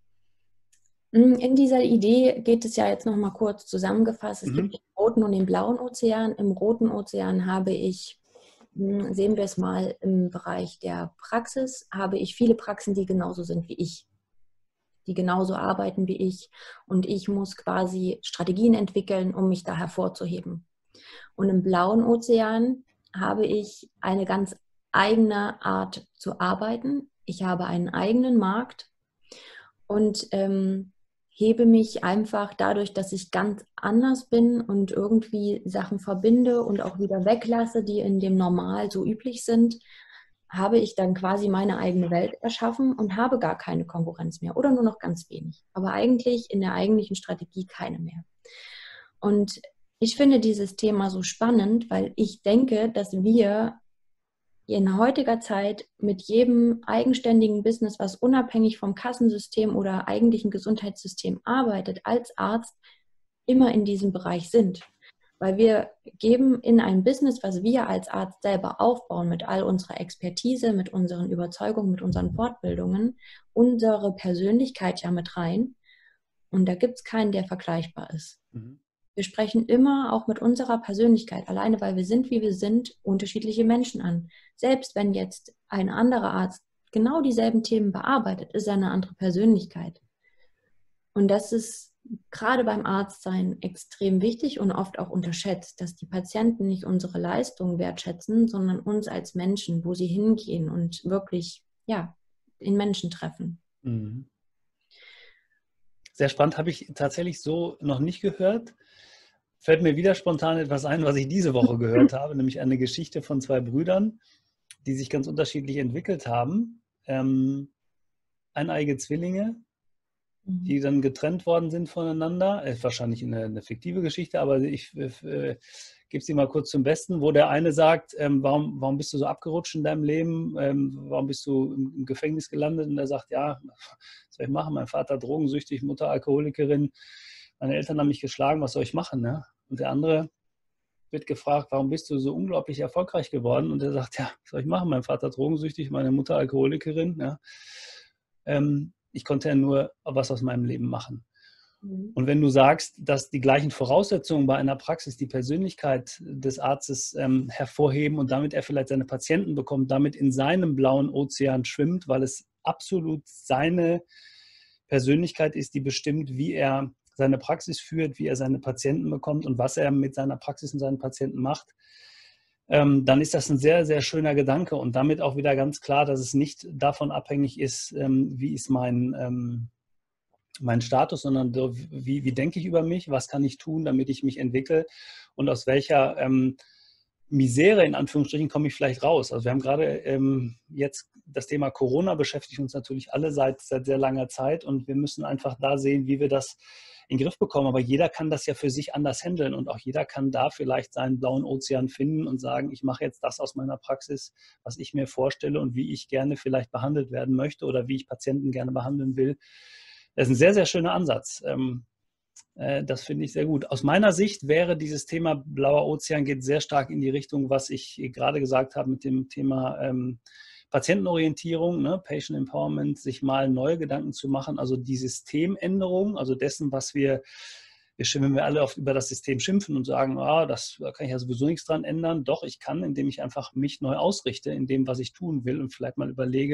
In dieser Idee geht es ja jetzt noch mal kurz zusammengefasst. Es mhm. gibt den roten und den blauen Ozean. Im roten Ozean habe ich, sehen wir es mal im Bereich der Praxis, habe ich viele Praxen, die genauso sind wie ich, die genauso arbeiten wie ich. Und ich muss quasi Strategien entwickeln, um mich da hervorzuheben. Und im blauen Ozean habe ich eine ganz eigene Art zu arbeiten. Ich habe einen eigenen Markt und ähm, hebe mich einfach dadurch, dass ich ganz anders bin und irgendwie Sachen verbinde und auch wieder weglasse, die in dem Normal so üblich sind, habe ich dann quasi meine eigene Welt erschaffen und habe gar keine Konkurrenz mehr oder nur noch ganz wenig. Aber eigentlich in der eigentlichen Strategie keine mehr. Und ich finde dieses Thema so spannend, weil ich denke, dass wir in heutiger Zeit mit jedem eigenständigen Business, was unabhängig vom Kassensystem oder eigentlichen Gesundheitssystem arbeitet, als Arzt immer in diesem Bereich sind. Weil wir geben in ein Business, was wir als Arzt selber aufbauen, mit all unserer Expertise, mit unseren Überzeugungen, mit unseren Fortbildungen, unsere Persönlichkeit ja mit rein. Und da gibt es keinen, der vergleichbar ist. Mhm. Wir sprechen immer auch mit unserer Persönlichkeit, alleine weil wir sind, wie wir sind, unterschiedliche Menschen an. Selbst wenn jetzt ein anderer Arzt genau dieselben Themen bearbeitet, ist er eine andere Persönlichkeit. Und das ist gerade beim Arztsein extrem wichtig und oft auch unterschätzt, dass die Patienten nicht unsere Leistung wertschätzen, sondern uns als Menschen, wo sie hingehen und wirklich ja, den Menschen treffen. Mhm. Sehr spannend, habe ich tatsächlich so noch nicht gehört. Fällt mir wieder spontan etwas ein, was ich diese Woche gehört habe, nämlich eine Geschichte von zwei Brüdern, die sich ganz unterschiedlich entwickelt haben. Ähm, eineige Zwillinge, die dann getrennt worden sind voneinander. Ist wahrscheinlich eine, eine fiktive Geschichte, aber ich äh, gebe sie mal kurz zum Besten, wo der eine sagt, ähm, warum, warum bist du so abgerutscht in deinem Leben? Ähm, warum bist du im, im Gefängnis gelandet? Und er sagt, ja, was soll ich machen? Mein Vater drogensüchtig, Mutter Alkoholikerin, meine Eltern haben mich geschlagen, was soll ich machen? Ne? Und der andere wird gefragt, warum bist du so unglaublich erfolgreich geworden? Und er sagt, ja, was soll ich machen? Mein Vater drogensüchtig, meine Mutter Alkoholikerin. Ja. Ähm, ich konnte ja nur was aus meinem Leben machen. Mhm. Und wenn du sagst, dass die gleichen Voraussetzungen bei einer Praxis die Persönlichkeit des Arztes ähm, hervorheben und damit er vielleicht seine Patienten bekommt, damit in seinem blauen Ozean schwimmt, weil es absolut seine Persönlichkeit ist, die bestimmt, wie er seine Praxis führt, wie er seine Patienten bekommt und was er mit seiner Praxis und seinen Patienten macht, ähm, dann ist das ein sehr, sehr schöner Gedanke und damit auch wieder ganz klar, dass es nicht davon abhängig ist, ähm, wie ist mein, ähm, mein Status, sondern so, wie, wie denke ich über mich, was kann ich tun, damit ich mich entwickle und aus welcher ähm, Misere in Anführungsstrichen komme ich vielleicht raus. Also wir haben gerade ähm, jetzt das Thema Corona beschäftigt uns natürlich alle seit, seit sehr langer Zeit und wir müssen einfach da sehen, wie wir das in den Griff bekommen. Aber jeder kann das ja für sich anders handeln und auch jeder kann da vielleicht seinen blauen Ozean finden und sagen, ich mache jetzt das aus meiner Praxis, was ich mir vorstelle und wie ich gerne vielleicht behandelt werden möchte oder wie ich Patienten gerne behandeln will. Das ist ein sehr, sehr schöner Ansatz. Ähm, äh, das finde ich sehr gut. Aus meiner Sicht wäre dieses Thema blauer Ozean geht sehr stark in die Richtung, was ich gerade gesagt habe mit dem Thema ähm, Patientenorientierung, ne, Patient Empowerment, sich mal neue Gedanken zu machen, also die Systemänderung, also dessen, was wir, wir wenn wir alle oft über das System schimpfen und sagen, ah, das, da kann ich ja sowieso nichts dran ändern. Doch, ich kann, indem ich einfach mich neu ausrichte, in dem, was ich tun will und vielleicht mal überlege,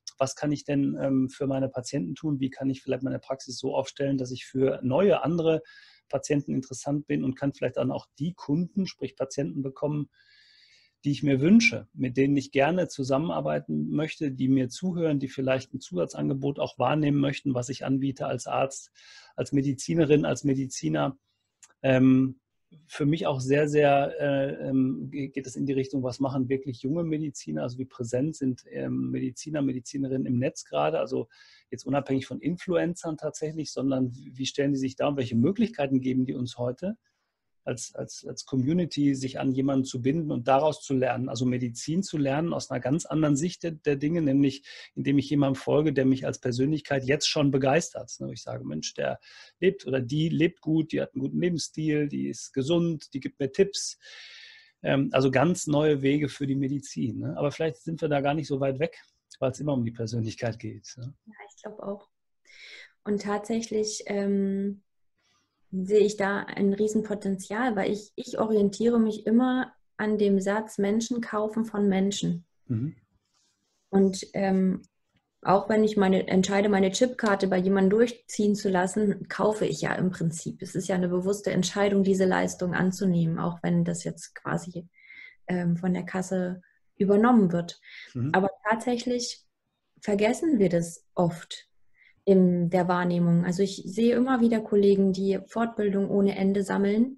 was kann ich denn ähm, für meine Patienten tun? Wie kann ich vielleicht meine Praxis so aufstellen, dass ich für neue, andere Patienten interessant bin und kann vielleicht dann auch die Kunden, sprich Patienten bekommen, die ich mir wünsche, mit denen ich gerne zusammenarbeiten möchte, die mir zuhören, die vielleicht ein Zusatzangebot auch wahrnehmen möchten, was ich anbiete als Arzt, als Medizinerin, als Mediziner. Ähm, für mich auch sehr, sehr äh, ähm, geht es in die Richtung, was machen wirklich junge Mediziner, also wie präsent sind ähm, Mediziner, Medizinerinnen im Netz gerade, also jetzt unabhängig von Influencern tatsächlich, sondern wie stellen die sich da und welche Möglichkeiten geben die uns heute als, als, als Community, sich an jemanden zu binden und daraus zu lernen, also Medizin zu lernen aus einer ganz anderen Sicht der, der Dinge, nämlich indem ich jemandem folge, der mich als Persönlichkeit jetzt schon begeistert. Ich sage, Mensch, der lebt oder die lebt gut, die hat einen guten Lebensstil, die ist gesund, die gibt mir Tipps. Also ganz neue Wege für die Medizin. Aber vielleicht sind wir da gar nicht so weit weg, weil es immer um die Persönlichkeit geht. Ja, ich glaube auch. Und tatsächlich ähm sehe ich da ein Riesenpotenzial, weil ich, ich orientiere mich immer an dem Satz, Menschen kaufen von Menschen. Mhm. Und ähm, auch wenn ich meine, entscheide, meine Chipkarte bei jemandem durchziehen zu lassen, kaufe ich ja im Prinzip. Es ist ja eine bewusste Entscheidung, diese Leistung anzunehmen, auch wenn das jetzt quasi ähm, von der Kasse übernommen wird. Mhm. Aber tatsächlich vergessen wir das oft in der Wahrnehmung. Also ich sehe immer wieder Kollegen, die Fortbildung ohne Ende sammeln,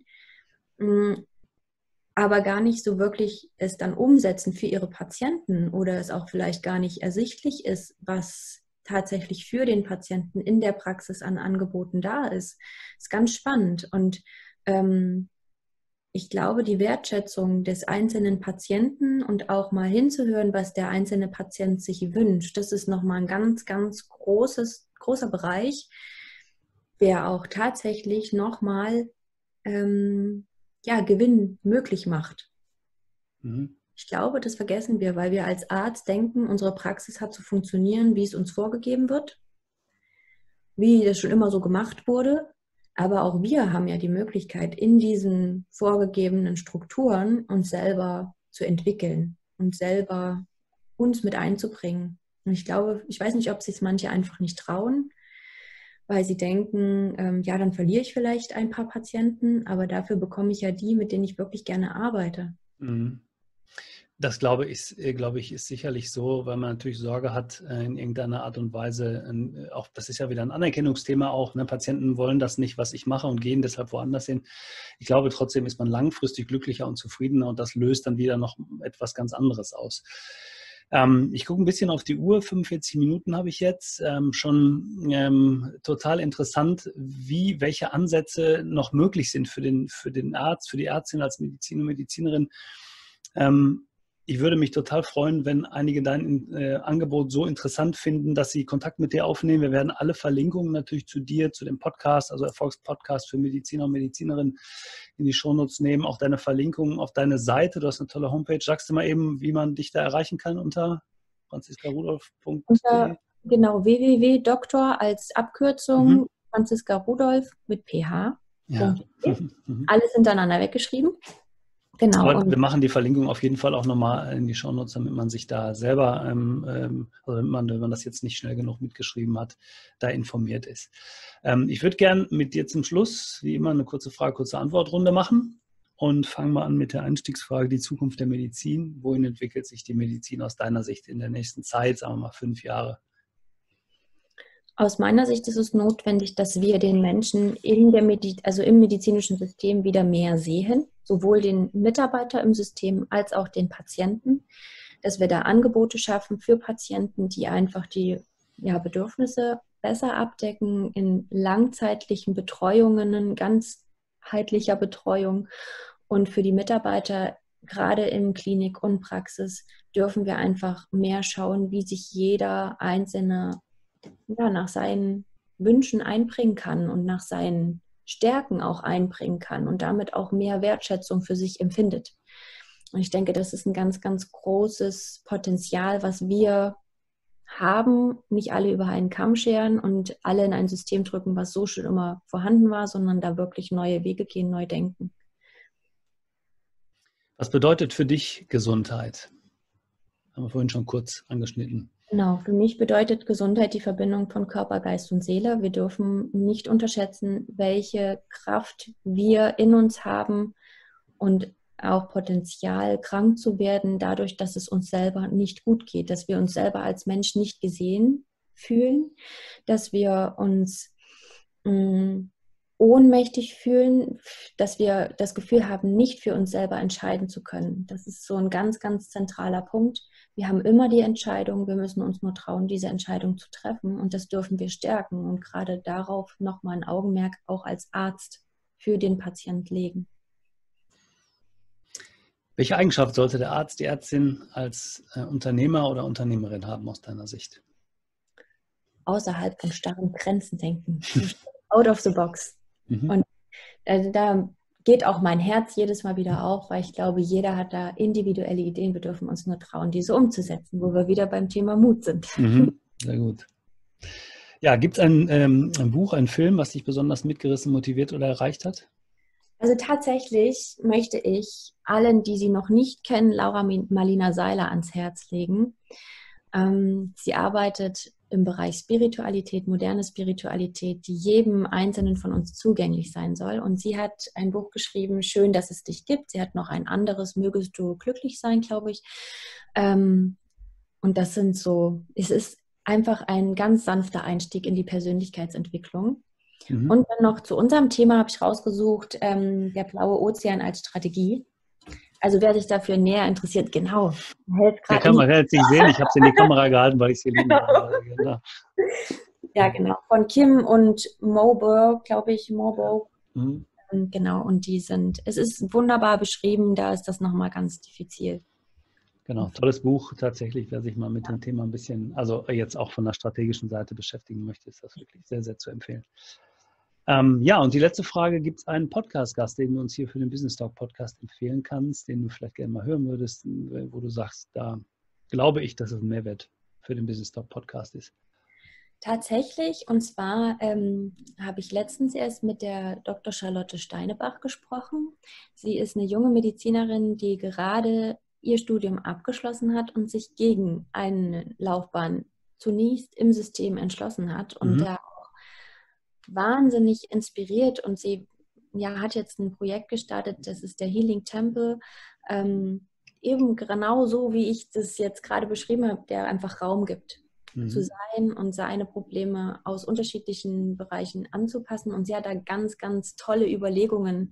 aber gar nicht so wirklich es dann umsetzen für ihre Patienten oder es auch vielleicht gar nicht ersichtlich ist, was tatsächlich für den Patienten in der Praxis an Angeboten da ist. Das ist ganz spannend. Und ähm, ich glaube, die Wertschätzung des einzelnen Patienten und auch mal hinzuhören, was der einzelne Patient sich wünscht, das ist nochmal ein ganz, ganz großes, großer Bereich, der auch tatsächlich nochmal ähm, ja, Gewinn möglich macht. Mhm. Ich glaube, das vergessen wir, weil wir als Arzt denken, unsere Praxis hat zu funktionieren, wie es uns vorgegeben wird, wie das schon immer so gemacht wurde. Aber auch wir haben ja die Möglichkeit, in diesen vorgegebenen Strukturen uns selber zu entwickeln und selber uns mit einzubringen. Und ich glaube, ich weiß nicht, ob sich es manche einfach nicht trauen, weil sie denken, ähm, ja, dann verliere ich vielleicht ein paar Patienten, aber dafür bekomme ich ja die, mit denen ich wirklich gerne arbeite. Mhm. Das glaube ich, glaube ich, ist sicherlich so, weil man natürlich Sorge hat, in irgendeiner Art und Weise, auch das ist ja wieder ein Anerkennungsthema auch, ne? Patienten wollen das nicht, was ich mache und gehen deshalb woanders hin. Ich glaube, trotzdem ist man langfristig glücklicher und zufriedener und das löst dann wieder noch etwas ganz anderes aus. Ähm, ich gucke ein bisschen auf die Uhr, fünfundvierzig Minuten habe ich jetzt, ähm, schon ähm, total interessant, wie, welche Ansätze noch möglich sind für den, für den Arzt, für die Ärztin als Mediziner und Medizinerin. Ähm, Ich würde mich total freuen, wenn einige dein äh, Angebot so interessant finden, dass sie Kontakt mit dir aufnehmen. Wir werden alle Verlinkungen natürlich zu dir, zu dem Podcast, also Erfolgspodcast für Mediziner und Medizinerinnen in die Shownotes nehmen. Auch deine Verlinkungen auf deine Seite. Du hast eine tolle Homepage. Sagst du mal eben, wie man dich da erreichen kann unter franziska rudolph punkt de? Genau, w w w punkt doktor als Abkürzung mhm. Franziska Rudolph mit ph. Ja. Alles hintereinander weggeschrieben. Genau. Aber wir machen die Verlinkung auf jeden Fall auch nochmal in die Shownotes, damit man sich da selber, ähm, also wenn man, wenn man das jetzt nicht schnell genug mitgeschrieben hat, da informiert ist. Ähm, ich würde gern mit dir zum Schluss, wie immer, eine kurze Frage, kurze Antwortrunde machen und fangen wir an mit der Einstiegsfrage, die Zukunft der Medizin. Wohin entwickelt sich die Medizin aus deiner Sicht in der nächsten Zeit, sagen wir mal fünf Jahre? Aus meiner Sicht ist es notwendig, dass wir den Menschen in der Medi- also im medizinischen System wieder mehr sehen, sowohl den Mitarbeiter im System als auch den Patienten, dass wir da Angebote schaffen für Patienten, die einfach die ja, Bedürfnisse besser abdecken in langzeitlichen Betreuungen, ganzheitlicher Betreuung. Und für die Mitarbeiter, gerade in Klinik und Praxis, dürfen wir einfach mehr schauen, wie sich jeder einzelne ja, nach seinen Wünschen einbringen kann und nach seinen Stärken auch einbringen kann und damit auch mehr Wertschätzung für sich empfindet. Und ich denke, das ist ein ganz, ganz großes Potenzial, was wir haben, nicht alle über einen Kamm scheren und alle in ein System drücken, was so schon immer vorhanden war, sondern da wirklich neue Wege gehen, neu denken. Was bedeutet für dich Gesundheit? Haben wir vorhin schon kurz angeschnitten. Genau, für mich bedeutet Gesundheit die Verbindung von Körper, Geist und Seele. Wir dürfen nicht unterschätzen, welche Kraft wir in uns haben und auch Potenzial, krank zu werden, dadurch, dass es uns selber nicht gut geht, dass wir uns selber als Mensch nicht gesehen fühlen, dass wir uns mh, ohnmächtig fühlen, dass wir das Gefühl haben, nicht für uns selber entscheiden zu können. Das ist so ein ganz, ganz zentraler Punkt. Wir haben immer die Entscheidung, wir müssen uns nur trauen, diese Entscheidung zu treffen und das dürfen wir stärken und gerade darauf nochmal ein Augenmerk auch als Arzt für den Patient legen. Welche Eigenschaft sollte der Arzt, die Ärztin als äh, Unternehmer oder Unternehmerin haben aus deiner Sicht? Außerhalb von starren Grenzen denken. Out of the box. Mhm. Und äh, da geht auch mein Herz jedes Mal wieder auf, weil ich glaube, jeder hat da individuelle Ideen. Wir dürfen uns nur trauen, diese umzusetzen, wo wir wieder beim Thema Mut sind. Mhm. Sehr gut. Ja, gibt es ein, ähm, ein Buch, einen Film, was dich besonders mitgerissen, motiviert oder erreicht hat? Also tatsächlich möchte ich allen, die sie noch nicht kennen, Laura Marlina Seiler ans Herz legen. Ähm, sie arbeitet im Bereich Spiritualität, moderne Spiritualität, die jedem Einzelnen von uns zugänglich sein soll. Und sie hat ein Buch geschrieben, Schön, dass es dich gibt. Sie hat noch ein anderes, Mögest du glücklich sein, glaube ich. Ähm, und das sind so, es ist einfach ein ganz sanfter Einstieg in die Persönlichkeitsentwicklung. Mhm. Und dann noch zu unserem Thema habe ich rausgesucht, ähm, der blaue Ozean als Strategie. Also wer sich dafür näher interessiert, genau. Der kann man jetzt nicht sehen, ich habe es in die Kamera gehalten, weil ich es hier liegen habe. Genau. Ja, genau. Von Kim und Mobo, glaube ich, Mobo. Mhm. Genau, und die sind, es ist wunderbar beschrieben, da ist das nochmal ganz diffizil. Genau, tolles Buch tatsächlich, wer sich mal mit dem Thema ein bisschen, also jetzt auch von der strategischen Seite beschäftigen möchte, ist das wirklich sehr, sehr zu empfehlen. Ähm, ja, und die letzte Frage, gibt es einen Podcast-Gast, den du uns hier für den Business Talk Podcast empfehlen kannst, den du vielleicht gerne mal hören würdest, wo du sagst, da glaube ich, dass es ein Mehrwert für den Business Talk Podcast ist? Tatsächlich, und zwar ähm, habe ich letztens erst mit der Doktor Charlotte Steinebach gesprochen. Sie ist eine junge Medizinerin, die gerade ihr Studium abgeschlossen hat und sich gegen eine Laufbahn zunächst im System entschlossen hat und mhm. da auch wahnsinnig inspiriert. Und sie ja, hat jetzt ein Projekt gestartet, das ist der Healing Temple, ähm, eben genau so, wie ich das jetzt gerade beschrieben habe, der einfach Raum gibt. Mhm. Zu sein und seine Probleme aus unterschiedlichen Bereichen anzupassen. Und sie hat da ganz, ganz tolle Überlegungen,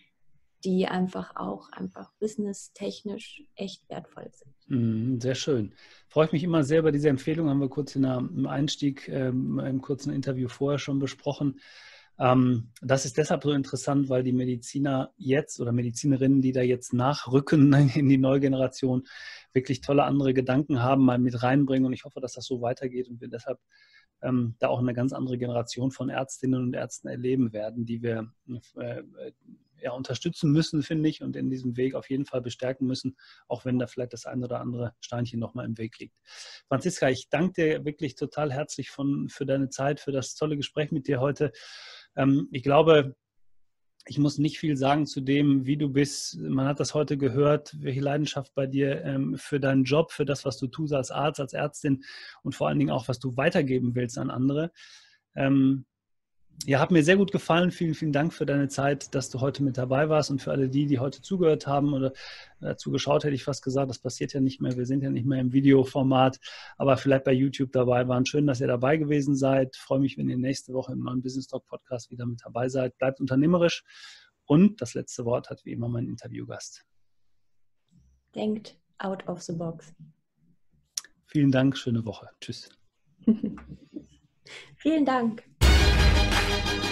die einfach auch einfach businesstechnisch echt wertvoll sind. Mhm, sehr schön. Freue ich mich immer sehr über diese Empfehlung. Haben wir kurz in einer, im Einstieg, ähm, im kurzen Interview vorher schon besprochen. Ähm, das ist deshalb so interessant, weil die Mediziner jetzt oder Medizinerinnen, die da jetzt nachrücken in die neue Generation, wirklich tolle andere Gedanken haben, mal mit reinbringen. Und ich hoffe, dass das so weitergeht und wir deshalb ähm, da auch eine ganz andere Generation von Ärztinnen und Ärzten erleben werden, die wir äh, ja, unterstützen müssen, finde ich, und in diesem Weg auf jeden Fall bestärken müssen, auch wenn da vielleicht das ein oder andere Steinchen nochmal im Weg liegt. Franziska, ich danke dir wirklich total herzlich von, für deine Zeit, für das tolle Gespräch mit dir heute. Ähm, ich glaube, ich muss nicht viel sagen zu dem, wie du bist. Man hat das heute gehört, welche Leidenschaft bei dir ähm, für deinen Job, für das, was du tust als Arzt, als Ärztin und vor allen Dingen auch, was du weitergeben willst an andere. Ähm, ja, hat mir sehr gut gefallen. Vielen, vielen Dank für deine Zeit, dass du heute mit dabei warst und für alle die, die heute zugehört haben oder äh, zugeschaut, hätte ich fast gesagt. Das passiert ja nicht mehr. Wir sind ja nicht mehr im Videoformat, aber vielleicht bei YouTube dabei waren. Schön, dass ihr dabei gewesen seid. Ich freue mich, wenn ihr nächste Woche im neuen Business Talk Podcast wieder mit dabei seid. Bleibt unternehmerisch. Und das letzte Wort hat wie immer mein Interviewgast. Denkt out of the box. Vielen Dank. Schöne Woche. Tschüss. Vielen Dank. Thank you.